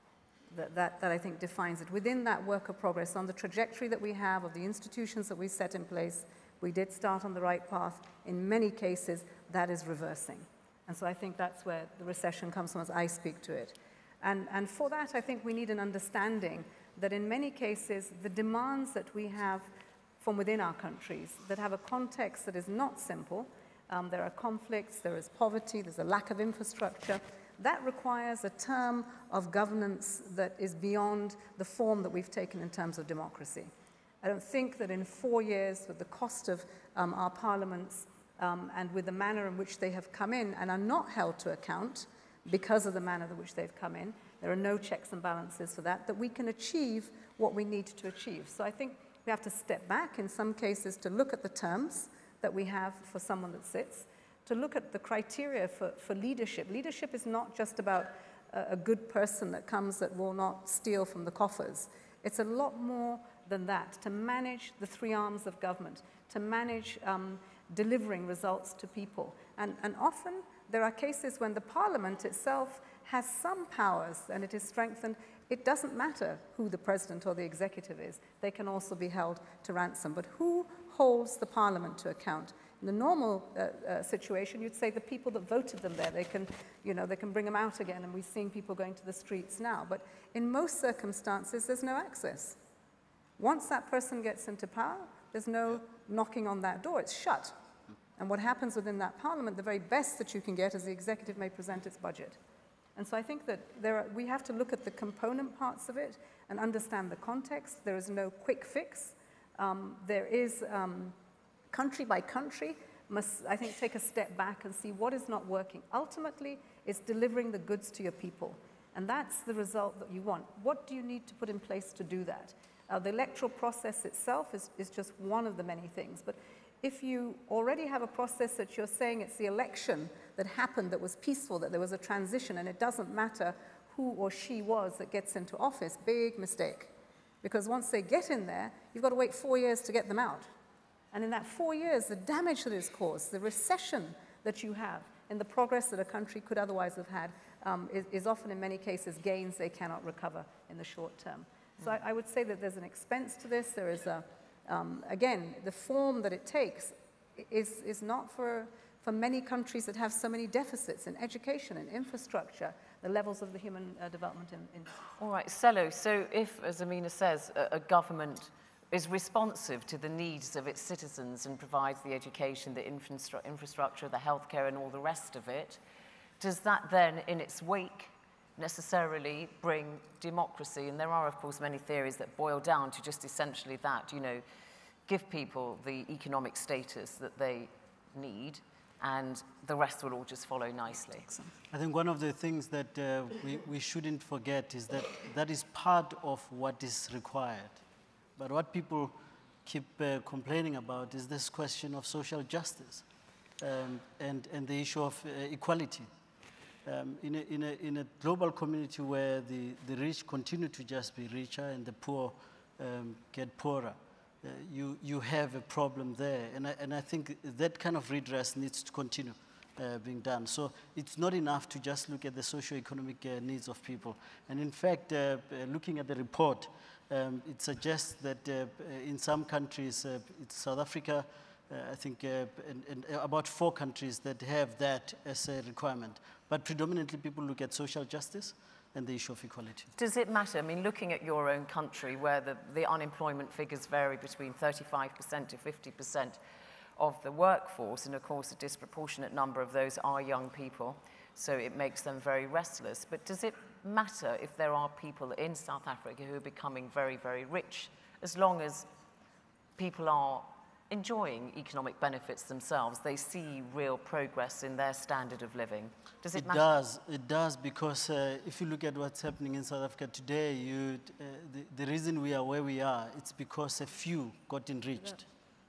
That, that, that I think defines it. Within that work of progress, on the trajectory that we have of the institutions that we set in place, we did start on the right path. In many cases, that is reversing. And so I think that's where the recession comes from as I speak to it. And, and for that, I think we need an understanding that in many cases, the demands that we have from within our countries that have a context that is not simple, um, there are conflicts, there is poverty, there's a lack of infrastructure, that requires a term of governance that is beyond the form that we've taken in terms of democracy. I don't think that in four years, with the cost of um, our parliaments um, and with the manner in which they have come in and are not held to account because of the manner in which they've come in, there are no checks and balances for that, that we can achieve what we need to achieve. So I think we have to step back in some cases to look at the terms that we have for someone that sits, to look at the criteria for, for leadership. Leadership is not just about a, a good person that comes that will not steal from the coffers. It's a lot more than that, to manage the three arms of government, to manage um, delivering results to people. And, and often there are cases when the parliament itself has some powers and it is strengthened. It doesn't matter who the president or the executive is. They can also be held to ransom. But who holds the parliament to account? In the normal uh, uh, situation, you'd say the people that voted them there, they can, you know, they can bring them out again, and we're seeing people going to the streets now. But in most circumstances, there's no access. Once that person gets into power, there's no knocking on that door. It's shut. And what happens within that parliament, the very best that you can get is the executive may present its budget. And so I think that there are, we have to look at the component parts of it and understand the context. There is no quick fix. Um, there is... Um, country by country, must, I think, take a step back and see what is not working. Ultimately, it's delivering the goods to your people. And that's the result that you want. What do you need to put in place to do that? Uh, the electoral process itself is, is just one of the many things. But if you already have a process that you're saying it's the election that happened that was peaceful, that there was a transition, and it doesn't matter who or she was that gets into office, big mistake. Because once they get in there, you've got to wait four years to get them out. And in that four years, the damage that is caused, the recession that you have in the progress that a country could otherwise have had um, is, is often in many cases gains they cannot recover in the short term. So I, I would say that there's an expense to this. There is a, um, again, the form that it takes is, is not for, for many countries that have so many deficits in education and infrastructure, the levels of the human uh, development in, in... All right, Sello, so if, as Amina says, a, a government is responsive to the needs of its citizens and provides the education, the infra infrastructure, the healthcare, and all the rest of it, does that then, in its wake, necessarily bring democracy? And there are, of course, many theories that boil down to just essentially that, you know, give people the economic status that they need, and the rest will all just follow nicely. I think one of the things that uh, we, we shouldn't forget is that that is part of what is required. But what people keep uh, complaining about is this question of social justice um, and, and the issue of uh, equality. Um, in, a, in, a, in a global community where the, the rich continue to just be richer and the poor um, get poorer, uh, you, you have a problem there. And I, and I think that kind of redress needs to continue uh, being done. So it's not enough to just look at the socio-economic uh, needs of people. And in fact, uh, uh, looking at the report, Um, it suggests that uh, in some countries, uh, it's South Africa, uh, I think, uh, and, and about four countries that have that as a requirement. But predominantly people look at social justice and the issue of equality. Does it matter? I mean, looking at your own country where the, the unemployment figures vary between thirty-five percent to fifty percent of the workforce, and of course a disproportionate number of those are young people, so it makes them very restless. But does it matter if there are people in South Africa who are becoming very, very rich, as long as people are enjoying economic benefits themselves, they see real progress in their standard of living? Does it, it matter? Does. It does, because uh, if you look at what's happening in South Africa today, you, uh, the, the reason we are where we are, it's because a few got enriched.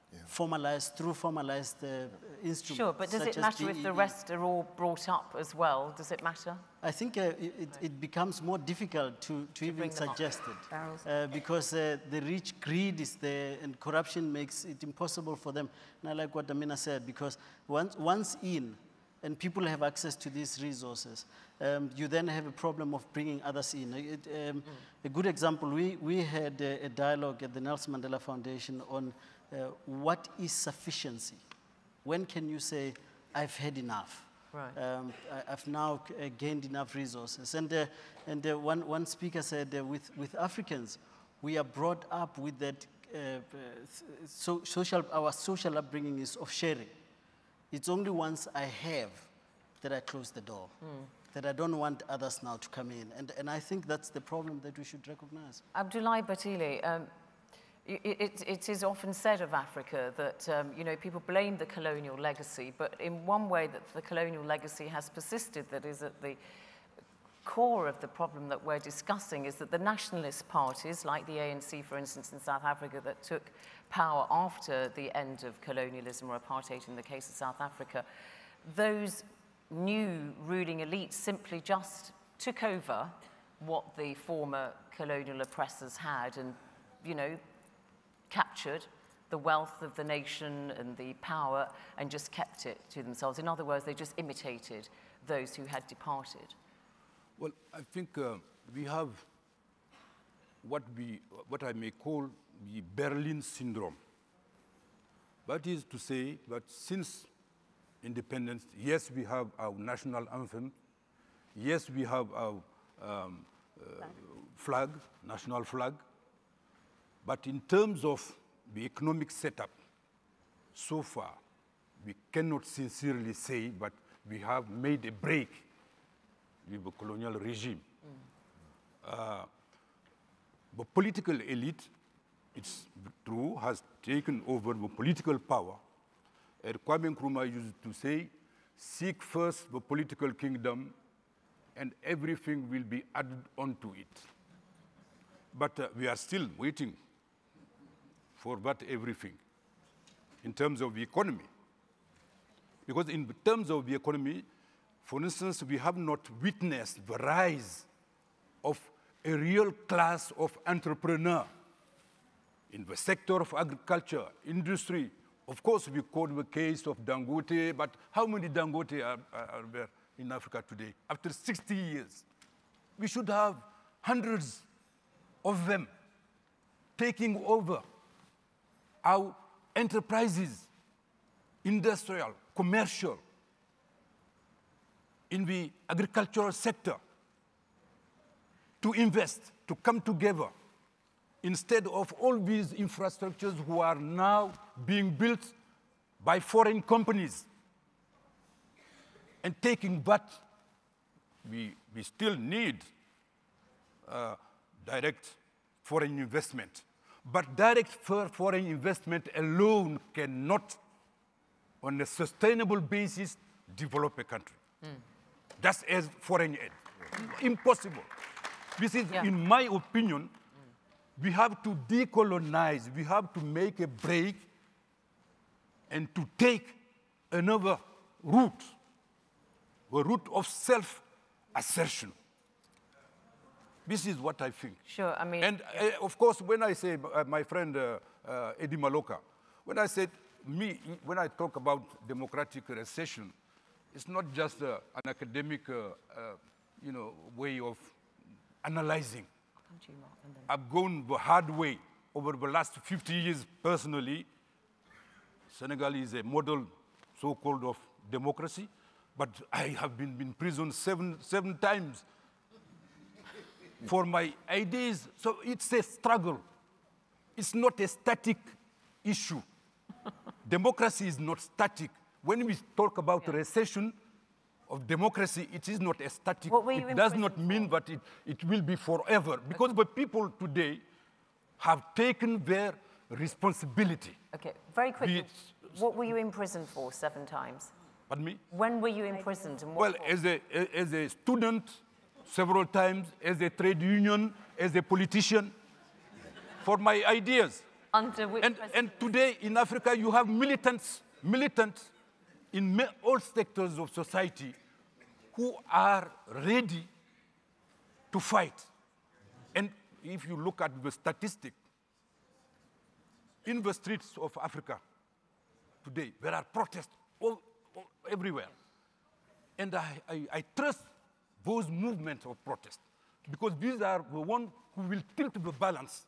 yeah. formalized, through formalized uh, instruments. Sure, but does it matter if the rest are all brought up as well? Does it matter? I think uh, it, it becomes more difficult to, to, to even suggest it. Uh, because uh, the rich greed is there and corruption makes it impossible for them. And I like what Amina said, because once, once in, and people have access to these resources, um, you then have a problem of bringing others in. It, um, mm. A good example, we, we had a, a dialogue at the Nelson Mandela Foundation on uh, what is sufficiency? When can you say, I've had enough? Right. Um, I, I've now uh, gained enough resources. And, uh, and uh, one, one speaker said, uh, with, with Africans, we are brought up with that, uh, so, social, our social upbringing is of sharing. It's only once I have that I close the door, mm. that I don't want others now to come in. And, and I think that's the problem that we should recognize. Abdoulaye Bathily, um, it, it, it is often said of Africa that, um, you know, people blame the colonial legacy, but in one way that the colonial legacy has persisted, that is at the core of the problem that we're discussing, is that the nationalist parties, like the A N C, for instance, in South Africa, that took power after the end of colonialism or apartheid in the case of South Africa, those new ruling elites simply just took over what the former colonial oppressors had and, you know, captured the wealth of the nation and the power and just kept it to themselves. In other words, they just imitated those who had departed. Well, I think uh, we have what, we, what I may call the Berlin syndrome. That is to say that since independence, yes, we have our national anthem, yes, we have our um, uh, flag, national flag, but in terms of the economic setup, so far, we cannot sincerely say that we have made a break with the colonial regime. Mm. Uh, the political elite, it's true, has taken over the political power. And Kwame Nkrumah used to say, seek first the political kingdom and everything will be added onto it. But uh, we are still waiting for that everything in terms of the economy. Because in terms of the economy, for instance, we have not witnessed the rise of a real class of entrepreneur in the sector of agriculture, industry. Of course, we quote the case of Dangote, but how many Dangote are, are there in Africa today? After sixty years, we should have hundreds of them taking over our enterprises, industrial, commercial, in the agricultural sector, to invest, to come together, instead of all these infrastructures who are now being built by foreign companies. And taking that, we, we still need uh, direct foreign investment. But direct foreign investment alone cannot, on a sustainable basis, develop a country. Mm. Just as foreign aid. Impossible. This is, yeah. in my opinion, mm. we have to decolonize. We have to make a break and to take another route, a route of self-assertion. This is what I think. Sure, I mean... And uh, of course, when I say, uh, my friend uh, uh, Eddie Maloka, when I said, me, when I talk about democratic recession, it's not just uh, an academic, uh, uh, you know, way of analyzing. I've gone the hard way over the last fifty years personally. Senegal is a model, so-called, of democracy, but I have been in prison seven, seven times for my ideas. So it's a struggle. It's not a static issue. Democracy is not static. When we talk about yeah. recession of democracy, it is not a static. It does not mean that it, it will be forever, because okay. the people today have taken their responsibility. Okay, very quickly, what were you imprisoned for seven times? Pardon me? When were you imprisoned and what Well, for? as a, as a student, several times, as a trade union, as a politician, for my ideas. Under which and, and today in Africa, you have militants, militants in all sectors of society who are ready to fight. And if you look at the statistic, in the streets of Africa today, there are protests all, all, everywhere. And I, I, I trust those movements of protest, because these are the ones who will tilt the balance.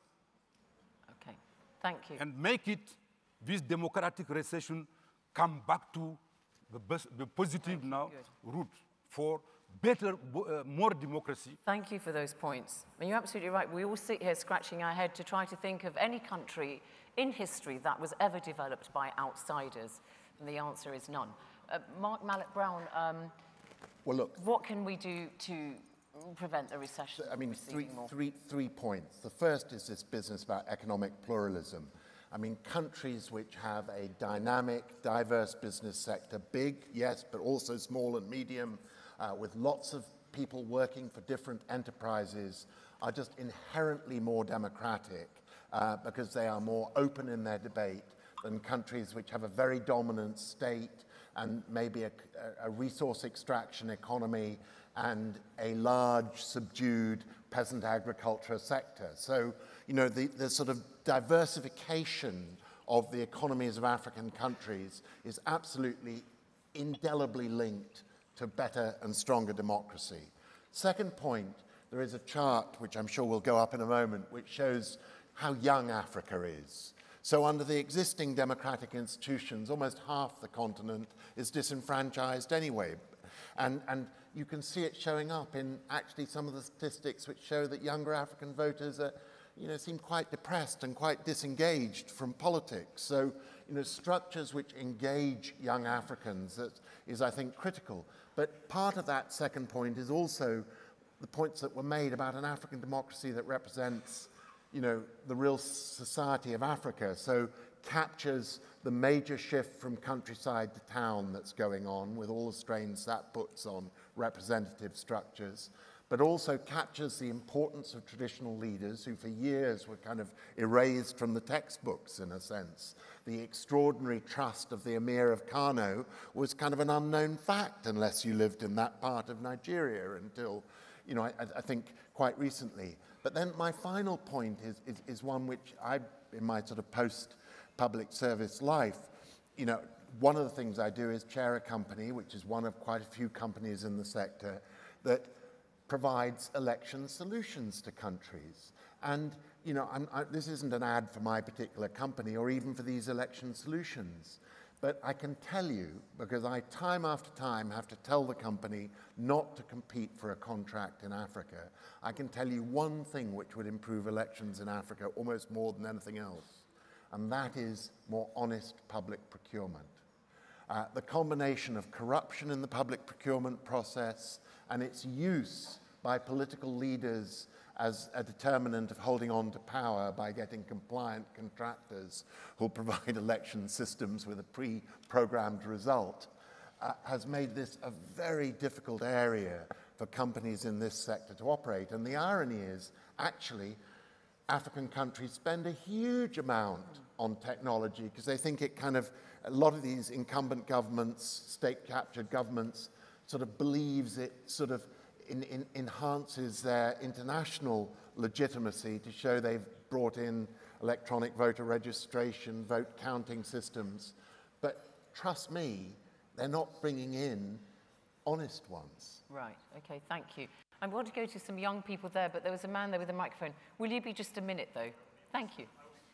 Okay, thank you. And make it, this democratic recession, come back to the, best, the positive now route for better, uh, more democracy. Thank you for those points. And you're absolutely right. We all sit here scratching our head to try to think of any country in history that was ever developed by outsiders. And the answer is none. Uh, Mark Malloch-Brown, um, well, look, what can we do to prevent the recession? I mean, three, three, three points. The first is this business about economic pluralism. I mean, countries which have a dynamic, diverse business sector, big, yes, but also small and medium, uh, with lots of people working for different enterprises, are just inherently more democratic uh, because they are more open in their debate than countries which have a very dominant state and maybe a, a resource extraction economy and a large, subdued peasant agriculture sector. So, you know, the, the sort of diversification of the economies of African countries is absolutely indelibly linked to better and stronger democracy. Second point, there is a chart, which I'm sure will go up in a moment, which shows how young Africa is. So under the existing democratic institutions, almost half the continent is disenfranchised anyway. And, and you can see it showing up in actually some of the statistics which show that younger African voters are, you know, seem quite depressed and quite disengaged from politics. So, you know, structures which engage young Africans is, is, I think, critical. But part of that second point is also the points that were made about an African democracy that represents, you know, the real society of Africa. So captures the major shift from countryside to town that's going on with all the strains that puts on representative structures, but also captures the importance of traditional leaders who for years were kind of erased from the textbooks in a sense. The extraordinary trust of the Emir of Kano was kind of an unknown fact unless you lived in that part of Nigeria until, you know, I, I think quite recently. But then my final point is, is, is one which I, in my sort of post-public service life, you know, one of the things I do is chair a company, which is one of quite a few companies in the sector, that provides election solutions to countries. And, you know, I'm, I, this isn't an ad for my particular company or even for these election solutions. But I can tell you, because I time after time have to tell the company not to compete for a contract in Africa, I can tell you one thing which would improve elections in Africa almost more than anything else, and that is more honest public procurement. Uh, the combination of corruption in the public procurement process and its use by political leaders as a determinant of holding on to power by getting compliant contractors who'll provide election systems with a pre-programmed result, uh, has made this a very difficult area for companies in this sector to operate. And the irony is, actually, African countries spend a huge amount on technology because they think it kind of, a lot of these incumbent governments, state-captured governments, sort of believes it sort of In, in, enhances their international legitimacy to show they've brought in electronic voter registration, vote counting systems. But trust me, they're not bringing in honest ones. Right, okay, thank you. I want to go to some young people there, but there was a man there with a microphone. Will you be just a minute, though? Thank you.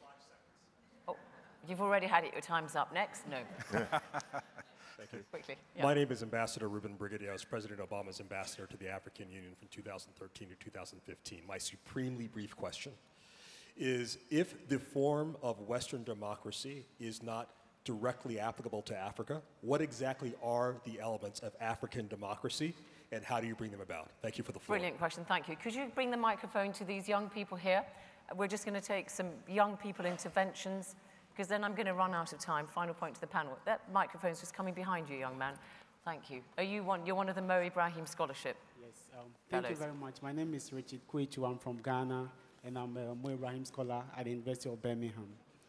Oh, you've already had it. Your time's up. Next? No. Thank you. Quickly. Yeah. My name is Ambassador Ruben Brigadier. I was President Obama's ambassador to the African Union from two thousand thirteen to two thousand fifteen. My supremely brief question is, if the form of Western democracy is not directly applicable to Africa, what exactly are the elements of African democracy, and how do you bring them about? Thank you for the floor. Brilliant question, thank you. Could you bring the microphone to these young people here? We're just going to take some young people interventions, because then I'm going to run out of time. Final point to the panel. That microphone's just coming behind you, young man. Thank you. Are you one? You're one of the Mo Ibrahim Scholarship. Yes. Um, thank fellows. you very much. My name is Richard Kwechu. I'm from Ghana, and I'm a Mo Ibrahim Scholar at the University of Birmingham.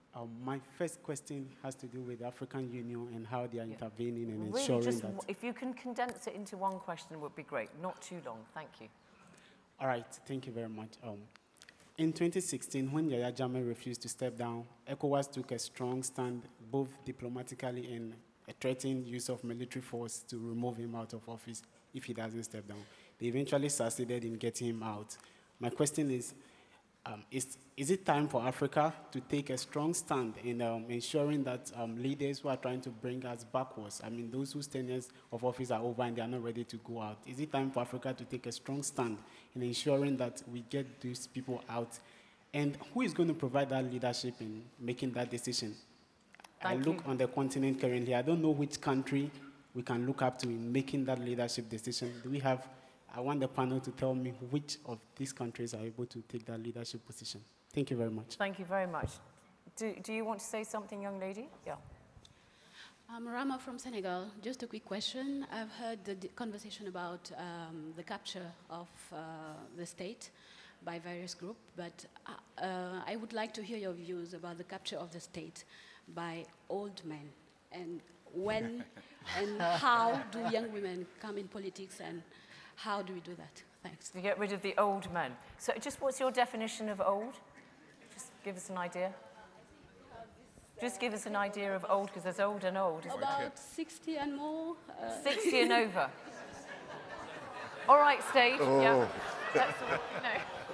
Um, my first question has to do with the African Union and how they are yeah. intervening and really ensuring just, that... If you can condense it into one question, would be great. Not too long. Thank you. All right. Thank you very much. Um, in twenty sixteen, when Yahya Jammeh refused to step down, ECOWAS took a strong stand, both diplomatically and a threatened use of military force to remove him out of office if he doesn't step down. They eventually succeeded in getting him out. My question is, um, is, is it time for Africa to take a strong stand in um, ensuring that um, leaders who are trying to bring us backwards, I mean, those whose tenures of office are over and they are not ready to go out, is it time for Africa to take a strong stand in ensuring that we get these people out? And who is going to provide that leadership in making that decision? Thank I look you. on the continent currently. I don't know which country we can look up to in making that leadership decision. Do we have, I want the panel to tell me which of these countries are able to take that leadership position. Thank you very much. Thank you very much. Do, do you want to say something, young lady? Yeah. I'm Rama from Senegal. Just a quick question. I've heard the conversation about um, the capture of uh, the state by various groups, but uh, uh, I would like to hear your views about the capture of the state by old men, and when and how do young women come in politics, and how do we do that? Thanks. To get rid of the old men. So just what's your definition of old? Just give us an idea. Just give us an idea of old, because there's old and old. Isn't About it? sixty and more. Uh, sixty and over. All right, stage. Oh. Yeah. That's, no.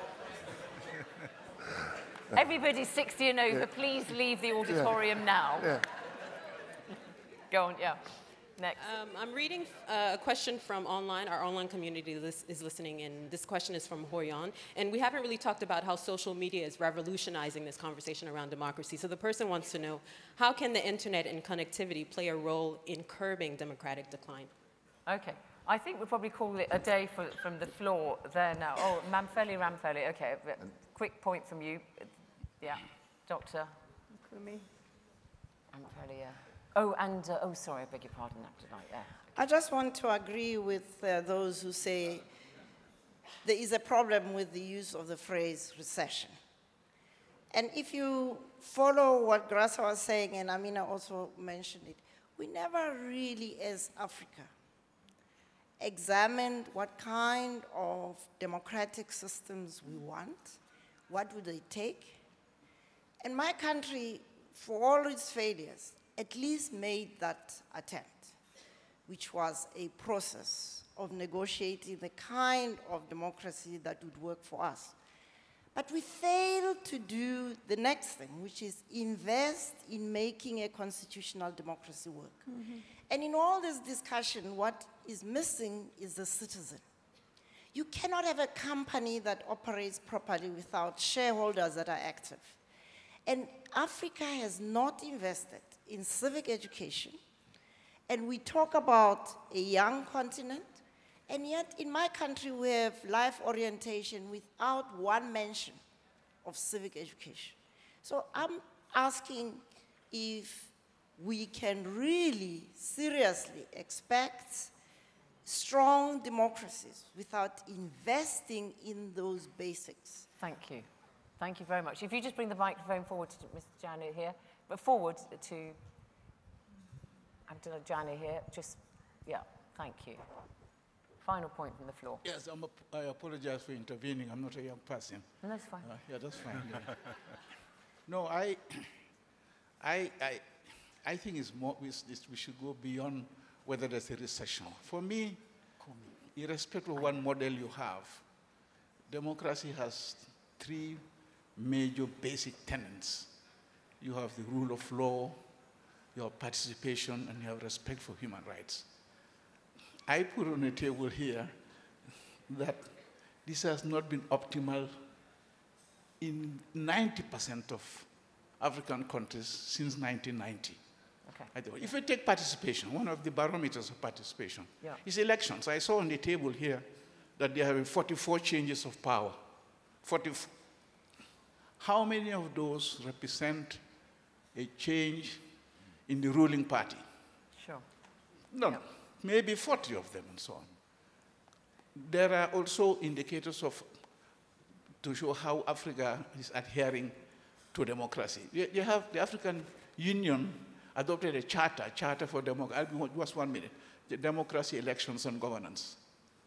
Everybody sixty and over, yeah. Please leave the auditorium yeah. now. Yeah. Go on, yeah. Next. Um, I'm reading uh, a question from online. Our online community lis is listening, and this question is from Hoyan. And we haven't really talked about how social media is revolutionizing this conversation around democracy. So the person wants to know, how can the internet and connectivity play a role in curbing democratic decline? Okay. I think we'll probably call it a day for, from the floor there now. Oh, Mamfeli Ramfeli. Okay, quick point from you. Yeah, Doctor Kumi. Ramfeli, yeah. Oh, and, uh, oh, sorry, I beg your pardon, Doctor Knight, yeah. I just want to agree with uh, those who say there is a problem with the use of the phrase recession. And if you follow what Graça was saying, and Amina also mentioned it, we never really, as Africa, examined what kind of democratic systems we want, what would they take. And my country, for all its failures, at least made that attempt, which was a process of negotiating the kind of democracy that would work for us. But we failed to do the next thing, which is invest in making a constitutional democracy work. Mm-hmm. And in all this discussion, what is missing is the citizen. You cannot have a company that operates properly without shareholders that are active. And Africa has not invested in civic education, and we talk about a young continent, and yet in my country we have life orientation without one mention of civic education. So I'm asking if we can really seriously expect strong democracies without investing in those basics. Thank you. Thank you very much. If you just bring the microphone forward to Mister Janu here, but forward to Abdullah Janu here, just, yeah, thank you. Final point from the floor. Yes, I'm a, I apologize for intervening. I'm not a young person. No, that's fine. Uh, yeah, that's fine. Yeah. No, I, I, I, I think it's more, we, we should go beyond whether there's a recession. For me, irrespective of what model you have, democracy has three major basic tenets. You have the rule of law, you have participation, and you have respect for human rights. I put on the table here that this has not been optimal in ninety percent of African countries since nineteen ninety. Okay. If you take participation, one of the barometers of participation yeah. is elections. I saw on the table here that there have been forty-four changes of power. forty-four. How many of those represent a change in the ruling party? Sure. No, yeah. maybe forty of them and so on. There are also indicators of, to show how Africa is adhering to democracy. You, you have the African Union adopted a charter, charter for democracy. Just one minute. The democracy, elections, and governance.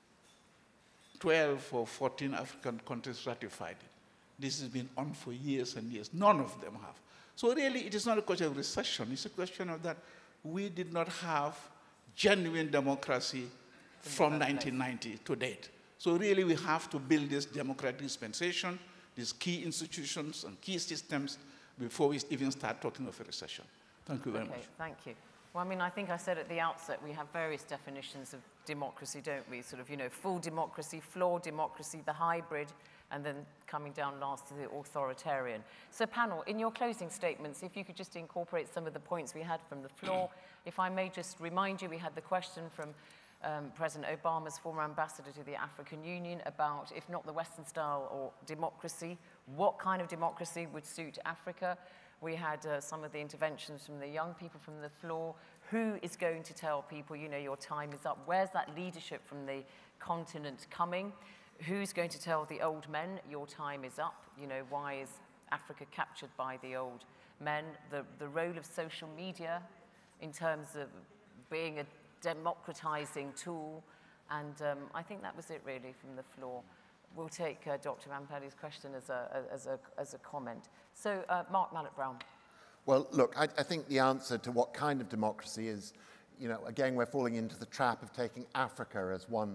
twelve or fourteen African countries ratified it. This has been on for years and years. None of them have. So really, it is not a question of recession. It's a question of that we did not have genuine democracy from nineteen ninety to date. So really, we have to build this democratic dispensation, these key institutions and key systems before we even start talking of a recession. Thank you very okay, much. Thank you. Well, I mean, I think I said at the outset, we have various definitions of democracy, don't we? Sort of, you know, full democracy, flawed democracy, the hybrid, and then coming down last to the authoritarian. So panel, in your closing statements, if you could just incorporate some of the points we had from the floor. If I may just remind you, we had the question from um, President Obama's former ambassador to the African Union about, if not the Western style or democracy, what kind of democracy would suit Africa? We had uh, some of the interventions from the young people from the floor. Who is going to tell people, you know, your time is up? Where's that leadership from the continent coming? Who's going to tell the old men, your time is up? You know, why is Africa captured by the old men? The, the role of social media in terms of being a democratizing tool. And um, I think that was it really from the floor. We'll take uh, Doctor Rampelli's question as a, as a, as a comment. So, uh, Mark Malloch-Brown. Well, look, I, I think the answer to what kind of democracy is, you know, again, we're falling into the trap of taking Africa as one,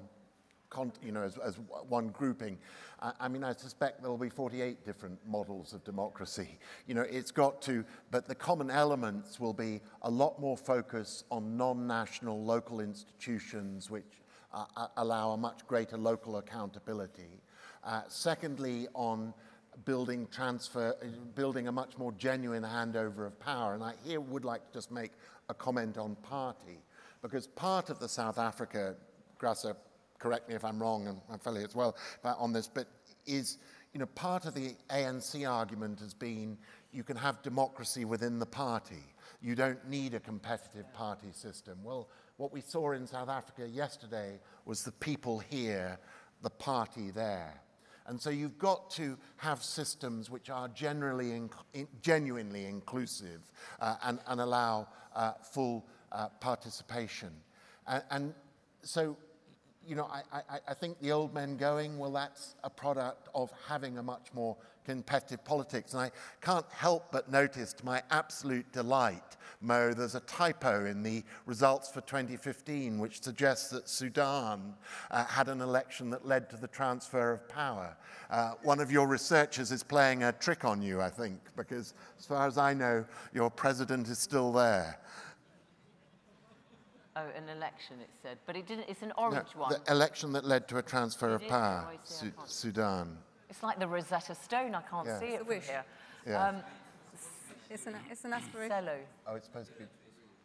you know, as, as one grouping. I, I mean, I suspect there will be forty-eight different models of democracy. You know, it's got to, but the common elements will be a lot more focus on non-national local institutions which uh, allow a much greater local accountability. Uh, secondly, on building transfer, building a much more genuine handover of power. And I here would like to just make a comment on party, because part of the South Africa, Graça, correct me if I'm wrong, and Rampelli as well, on this, but is, you know, part of the A N C argument has been you can have democracy within the party. You don't need a competitive party system. Well, what we saw in South Africa yesterday was the people here, the party there. And so you've got to have systems which are generally in, in, genuinely inclusive uh, and, and allow uh, full uh, participation. And, and so, you know, I, I, I think the old men going, well, that's a product of having a much more competitive politics. And I can't help but notice, to my absolute delight, Mo, there's a typo in the results for twenty fifteen, which suggests that Sudan uh, had an election that led to the transfer of power. Uh, one of your researchers is playing a trick on you, I think, because as far as I know, your president is still there. Oh, an election, it said. But it didn't, it's an orange no, one. The election that led to a transfer it of is? power, Oh, Su Sudan. It's like the Rosetta Stone. I can't yeah. see it from here. Yeah. Um, it's, an, it's an aspiration. Cello. Oh, it's supposed to be.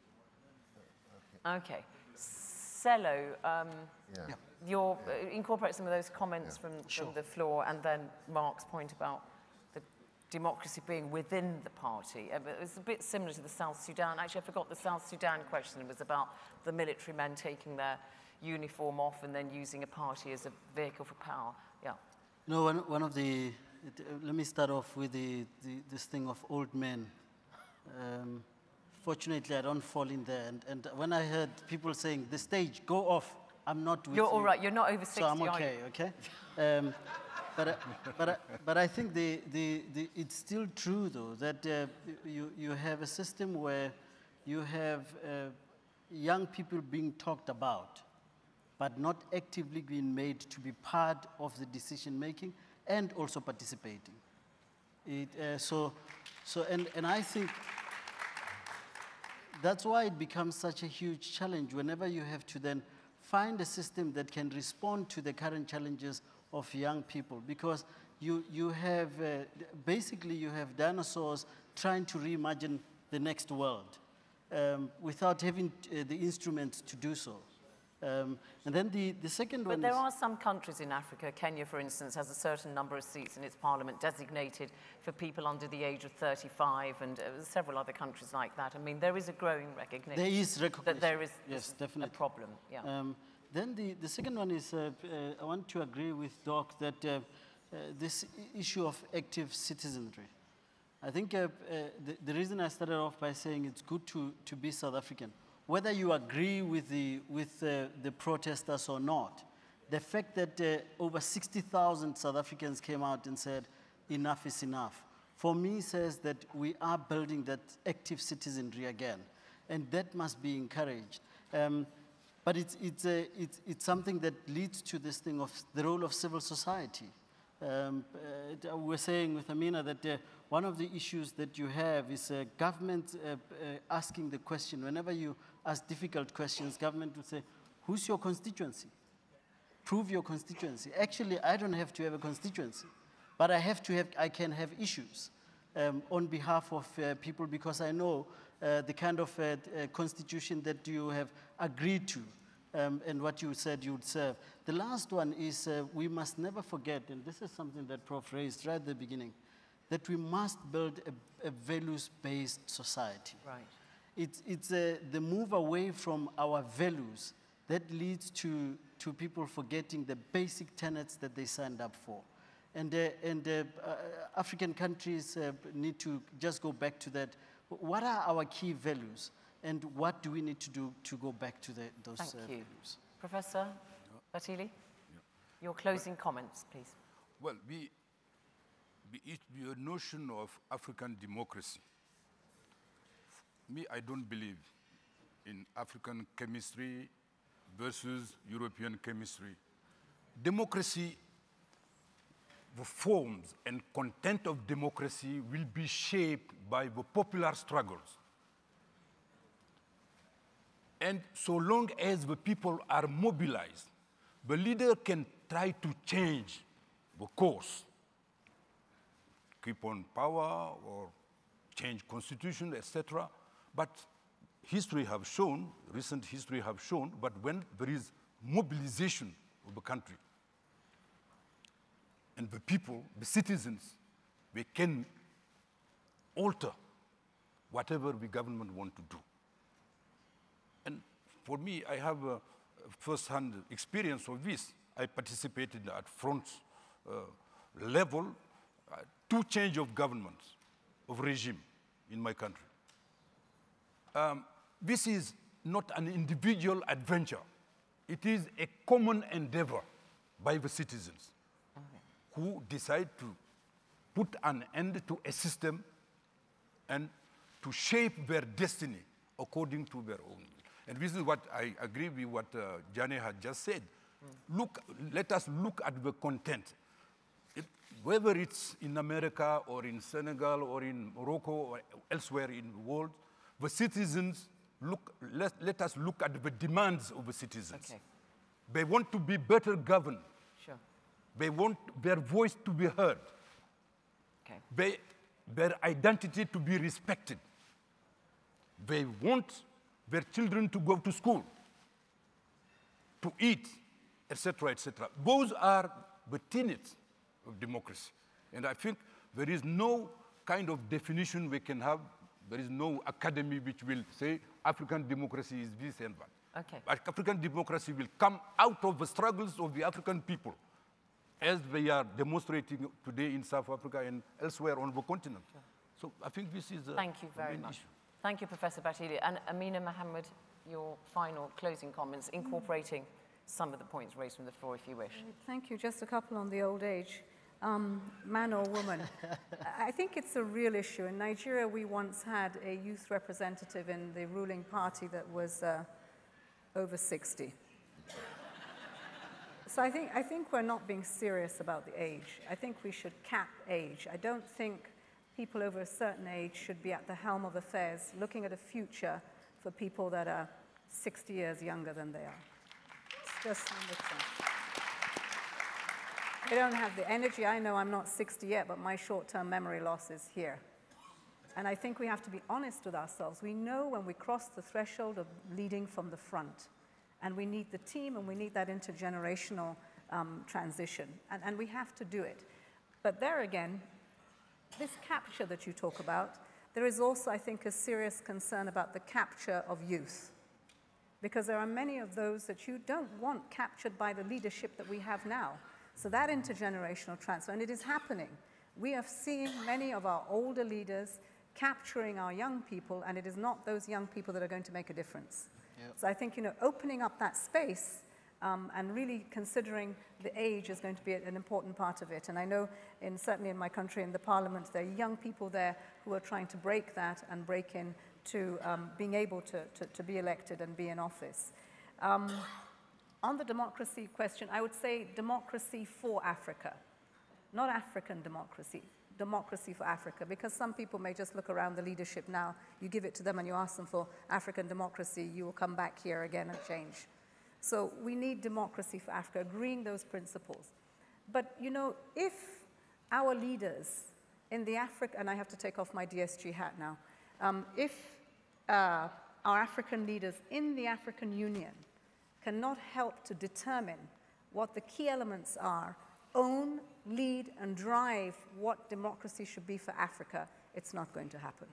Okay. Cello, um, yeah. you'll uh, incorporate some of those comments yeah. from, Sure. from the floor, and then Mark's point about the democracy being within the party. Uh, it's a bit similar to the South Sudan. Actually, I forgot the South Sudan question. It was about the military men taking their uniform off and then using a party as a vehicle for power. Yeah. No, one, one of the, it, uh, let me start off with the, the, this thing of old men. Um, fortunately, I don't fall in there. And, and when I heard people saying, the stage, go off, I'm not with You're you. all right. You're not over sixty. So I'm okay, okay? Um, but, uh, but, uh, but I think the, the, the, it's still true, though, that uh, you, you have a system where you have uh, young people being talked about, but not actively being made to be part of the decision-making and also participating. It, uh, so, so and, and I think that's why it becomes such a huge challenge whenever you have to then find a system that can respond to the current challenges of young people, because you, you have, uh, basically you have dinosaurs trying to reimagine the next world um, without having uh, the instruments to do so. Um, and then the, the second but one there is, are some countries in Africa, Kenya, for instance, has a certain number of seats in its parliament designated for people under the age of thirty-five, and uh, several other countries like that. I mean, there is a growing recognition there is recognition that there is yes, a definitely. problem. Yeah. Um, then the, the second one is, uh, uh, I want to agree with Doc that uh, uh, this issue of active citizenry. I think uh, uh, the, the reason I started off by saying it's good to, to be South African, whether you agree with the, with, uh, the protesters or not, the fact that uh, over sixty thousand South Africans came out and said, enough is enough, for me says that we are building that active citizenry again, and that must be encouraged. Um, but it's, it's, a, it's, it's something that leads to this thing of the role of civil society. Um, uh, we're saying with Amina that uh, one of the issues that you have is uh, government uh, uh, asking the question, whenever you ask difficult questions, government would say, who's your constituency? Prove your constituency. Actually, I don't have to have a constituency, but I have to have, I can have issues um, on behalf of uh, people because I know uh, the kind of uh, uh, constitution that you have agreed to um, and what you said you would serve. The last one is uh, we must never forget, and this is something that Professor raised right at the beginning, that we must build a, a values-based society. Right. It's, it's uh, the move away from our values that leads to, to people forgetting the basic tenets that they signed up for. And, uh, and uh, uh, African countries uh, need to just go back to that. What are our key values? And what do we need to do to go back to the, those Thank uh, you. values? Professor Bathily, yeah. Your closing comments, please. Well, we, we, it, your notion of African democracy, me, I don't believe in African chemistry versus European chemistry. Democracy, the forms and content of democracy will be shaped by the popular struggles. And so long as the people are mobilized, the leader can try to change the course, keep on power or change constitution, et cetera. But history have shown, recent history have shown, but when there is mobilization of the country, and the people, the citizens, they can alter whatever the government want to do. And for me, I have a first-hand experience of this. I participated at front uh, level uh, to change of government, of regime in my country. Um, this is not an individual adventure. It is a common endeavor by the citizens who decide to put an end to a system and to shape their destiny according to their own. And this is what I agree with what uh, Jane had just said. Mm. Look, let us look at the content. It, whether it's in America or in Senegal or in Morocco or elsewhere in the world, the citizens, look, let, let us look at the demands of the citizens. Okay. They want to be better governed. Sure. They want their voice to be heard. Okay. They, their identity to be respected. They want their children to go to school, to eat, et cetera, et cetera. Those are the tenets of democracy. And I think there is no kind of definition we can have. There is no academy which will say African democracy is this and that. Okay. But African democracy will come out of the struggles of the African people, as they are demonstrating today in South Africa and elsewhere on the continent. Sure. So I think this is a Thank you very much. issue. Thank you, Professor Bathily. And Amina Mohammed, your final closing comments, incorporating some of the points raised from the floor, if you wish. Thank you. Just a couple on the old age. Um, man or woman. I think it's a real issue. In Nigeria, we once had a youth representative in the ruling party that was uh, over sixty. So I think, I think we're not being serious about the age. I think we should cap age. I don't think people over a certain age should be at the helm of affairs looking at a future for people that are sixty years younger than they are. It's just not making sense. They don't have the energy. I know I'm not sixty yet, but my short-term memory loss is here. And I think we have to be honest with ourselves. We know when we cross the threshold of leading from the front, and we need the team, and we need that intergenerational um, transition, and, and we have to do it. But there again, this capture that you talk about, there is also, I think, a serious concern about the capture of youth, because there are many of those that you don't want captured by the leadership that we have now. So that intergenerational transfer, and it is happening. We are seeing many of our older leaders capturing our young people, and it is not those young people that are going to make a difference. Yep. So I think, you know, opening up that space um, and really considering the age is going to be an important part of it. And I know, in, certainly in my country, in the parliament, there are young people there who are trying to break that and break in to um, being able to, to, to be elected and be in office. Um, on the democracy question, I would say democracy for Africa, not African democracy. Democracy for Africa, because some people may just look around the leadership now, you give it to them and you ask them for African democracy, you will come back here again and change. So we need democracy for Africa, agreeing those principles. But, you know, if our leaders in the Africa, and I have to take off my D S G hat now, um, if uh, our African leaders in the African Union cannot help to determine what the key elements are, own, lead, and drive what democracy should be for Africa, it's not going to happen.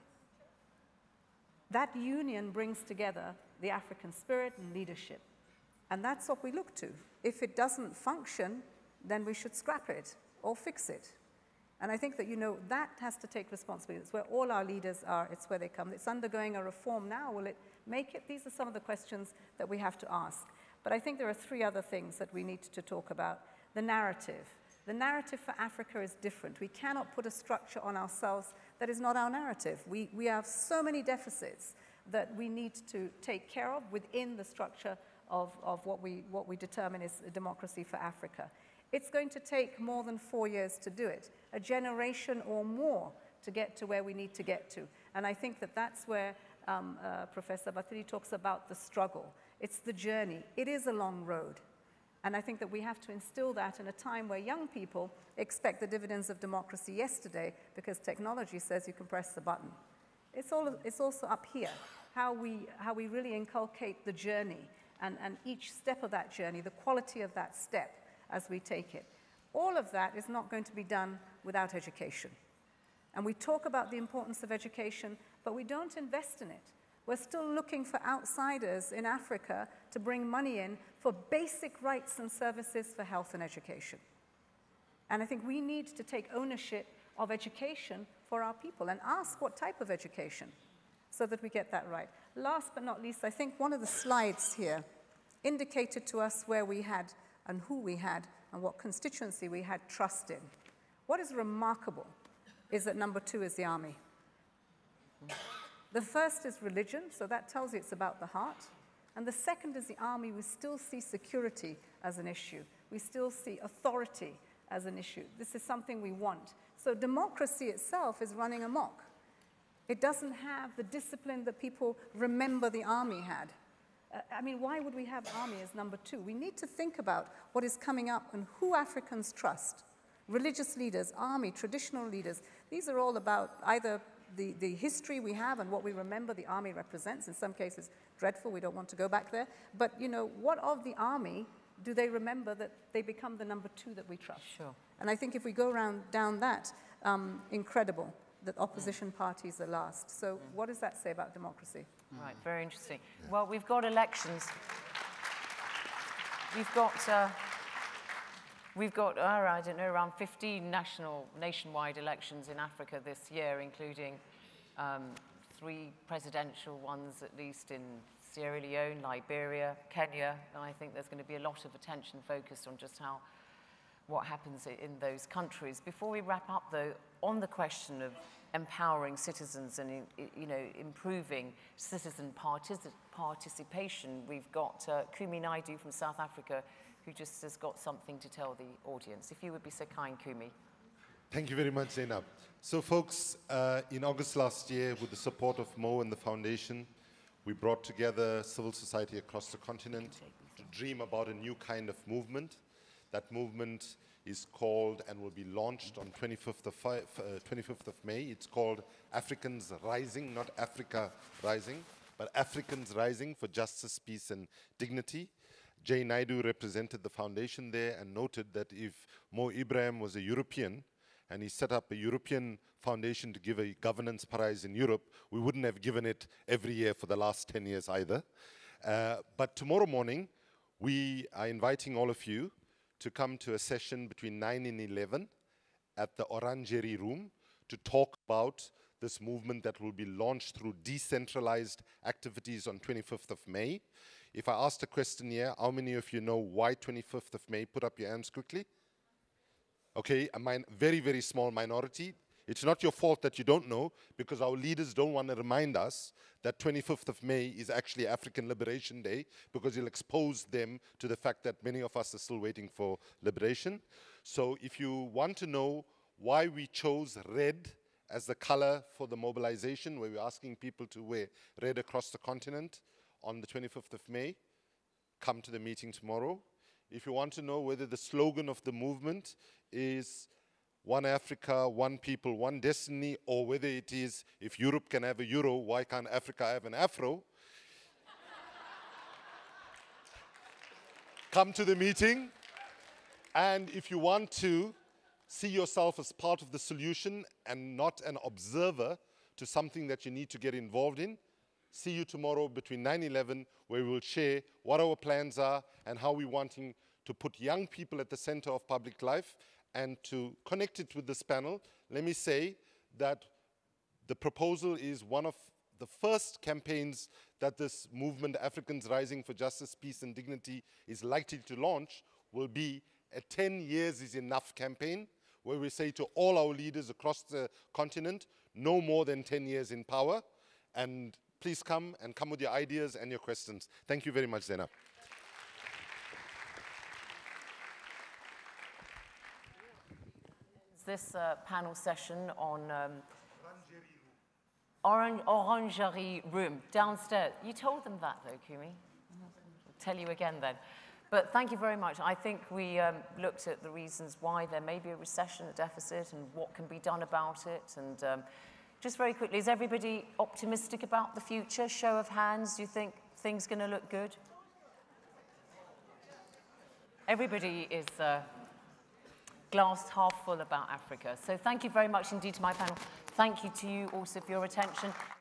That union brings together the African spirit and leadership. And that's what we look to. If it doesn't function, then we should scrap it or fix it. And I think that, you know, that has to take responsibility. It's where all our leaders are. It's where they come. It's undergoing a reform now. Will it make it? These are some of the questions that we have to ask. But I think there are three other things that we need to talk about. The narrative. The narrative for Africa is different. We cannot put a structure on ourselves that is not our narrative. We, we have so many deficits that we need to take care of within the structure of, of what, we, what we determine is a democracy for Africa. It's going to take more than four years to do it, a generation or more to get to where we need to get to. And I think that that's where um, uh, Professor Batili talks about the struggle. It's the journey. It is a long road. And I think that we have to instill that in a time where young people expect the dividends of democracy yesterday because technology says you can press the button. It's, all, it's also up here, how we, how we really inculcate the journey and, and each step of that journey, the quality of that step as we take it. All of that is not going to be done without education. And we talk about the importance of education, but we don't invest in it. We're still looking for outsiders in Africa to bring money in for basic rights and services for health and education. And I think we need to take ownership of education for our people and ask what type of education so that we get that right. Last but not least, I think one of the slides here indicated to us where we had and who we had and what constituency we had trust in. What is remarkable is that number two is the army. The first is religion, so that tells you it's about the heart. And the second is the army. We still see security as an issue. We still see authority as an issue. This is something we want. So democracy itself is running amok. It doesn't have the discipline that people remember the army had. Uh, I mean, why would we have army as number two? We need to think about what is coming up and who Africans trust. Religious leaders, army, traditional leaders. These are all about either The, the history we have and what we remember the army represents, in some cases dreadful, we don't want to go back there, but you know, what of the army do they remember that they become the number two that we trust? Sure. And I think if we go around down that, um, incredible that opposition mm. parties are last. So mm. what does that say about democracy? Mm. Right, very interesting. Well, we've got elections. We've got... Uh, We've got, uh, I don't know, around fifteen national, nationwide elections in Africa this year, including um, three presidential ones, at least in Sierra Leone, Liberia, Kenya. And I think there's going to be a lot of attention focused on just how, what happens in those countries. Before we wrap up, though, on the question of empowering citizens and, you know, improving citizen partic participation, we've got uh, Kumi Naidoo from South Africa, who just has got something to tell the audience. If you would be so kind, Kumi. Thank you very much, Zainab. So folks, uh, in August last year, with the support of Mo and the foundation, we brought together civil society across the continent to dream about a new kind of movement. That movement is called and will be launched on twenty-fifth of May. It's called Africans Rising, not Africa Rising, but Africans Rising for Justice, Peace and Dignity. Jay Naidoo represented the foundation there and noted that if Mo Ibrahim was a European and he set up a European foundation to give a governance prize in Europe, we wouldn't have given it every year for the last ten years either. Uh, but tomorrow morning, we are inviting all of you to come to a session between nine and eleven at the Orangerie Room to talk about this movement that will be launched through decentralized activities on twenty-fifth of May. If I asked a question here, how many of you know why twenty-fifth of May? Put up your hands quickly. Okay, a min- very, very small minority. It's not your fault that you don't know, because our leaders don't want to remind us that twenty-fifth of May is actually African Liberation Day, because it'll expose them to the fact that many of us are still waiting for liberation. So if you want to know why we chose red as the color for the mobilization, where we're asking people to wear red across the continent on the twenty-fifth of May, come to the meeting tomorrow. If you want to know whether the slogan of the movement is One Africa, One People, One Destiny, or whether it is, if Europe can have a euro, why can't Africa have an afro? Come to the meeting. And if you want to see yourself as part of the solution and not an observer to something that you need to get involved in, see you tomorrow between nine and eleven, where we will share what our plans are and how we're wanting to put young people at the center of public life. And to connect it with this panel, let me say that the proposal is one of the first campaigns that this movement, Africans Rising for Justice, Peace and Dignity, is likely to launch, will be a ten years is enough campaign, where we say to all our leaders across the continent, no more than ten years in power. And please come and come with your ideas and your questions. Thank you very much, Zainab. This uh, panel session on um, Orange, Orangerie Room downstairs. You told them that though, Kumi. I'll tell you again then. But thank you very much. I think we um, looked at the reasons why there may be a recession, a deficit, and what can be done about it. And um, just very quickly, is everybody optimistic about the future? Show of hands, do you think things going to look good? Everybody is uh, glass half full about Africa. So thank you very much indeed to my panel. Thank you to you also for your attention.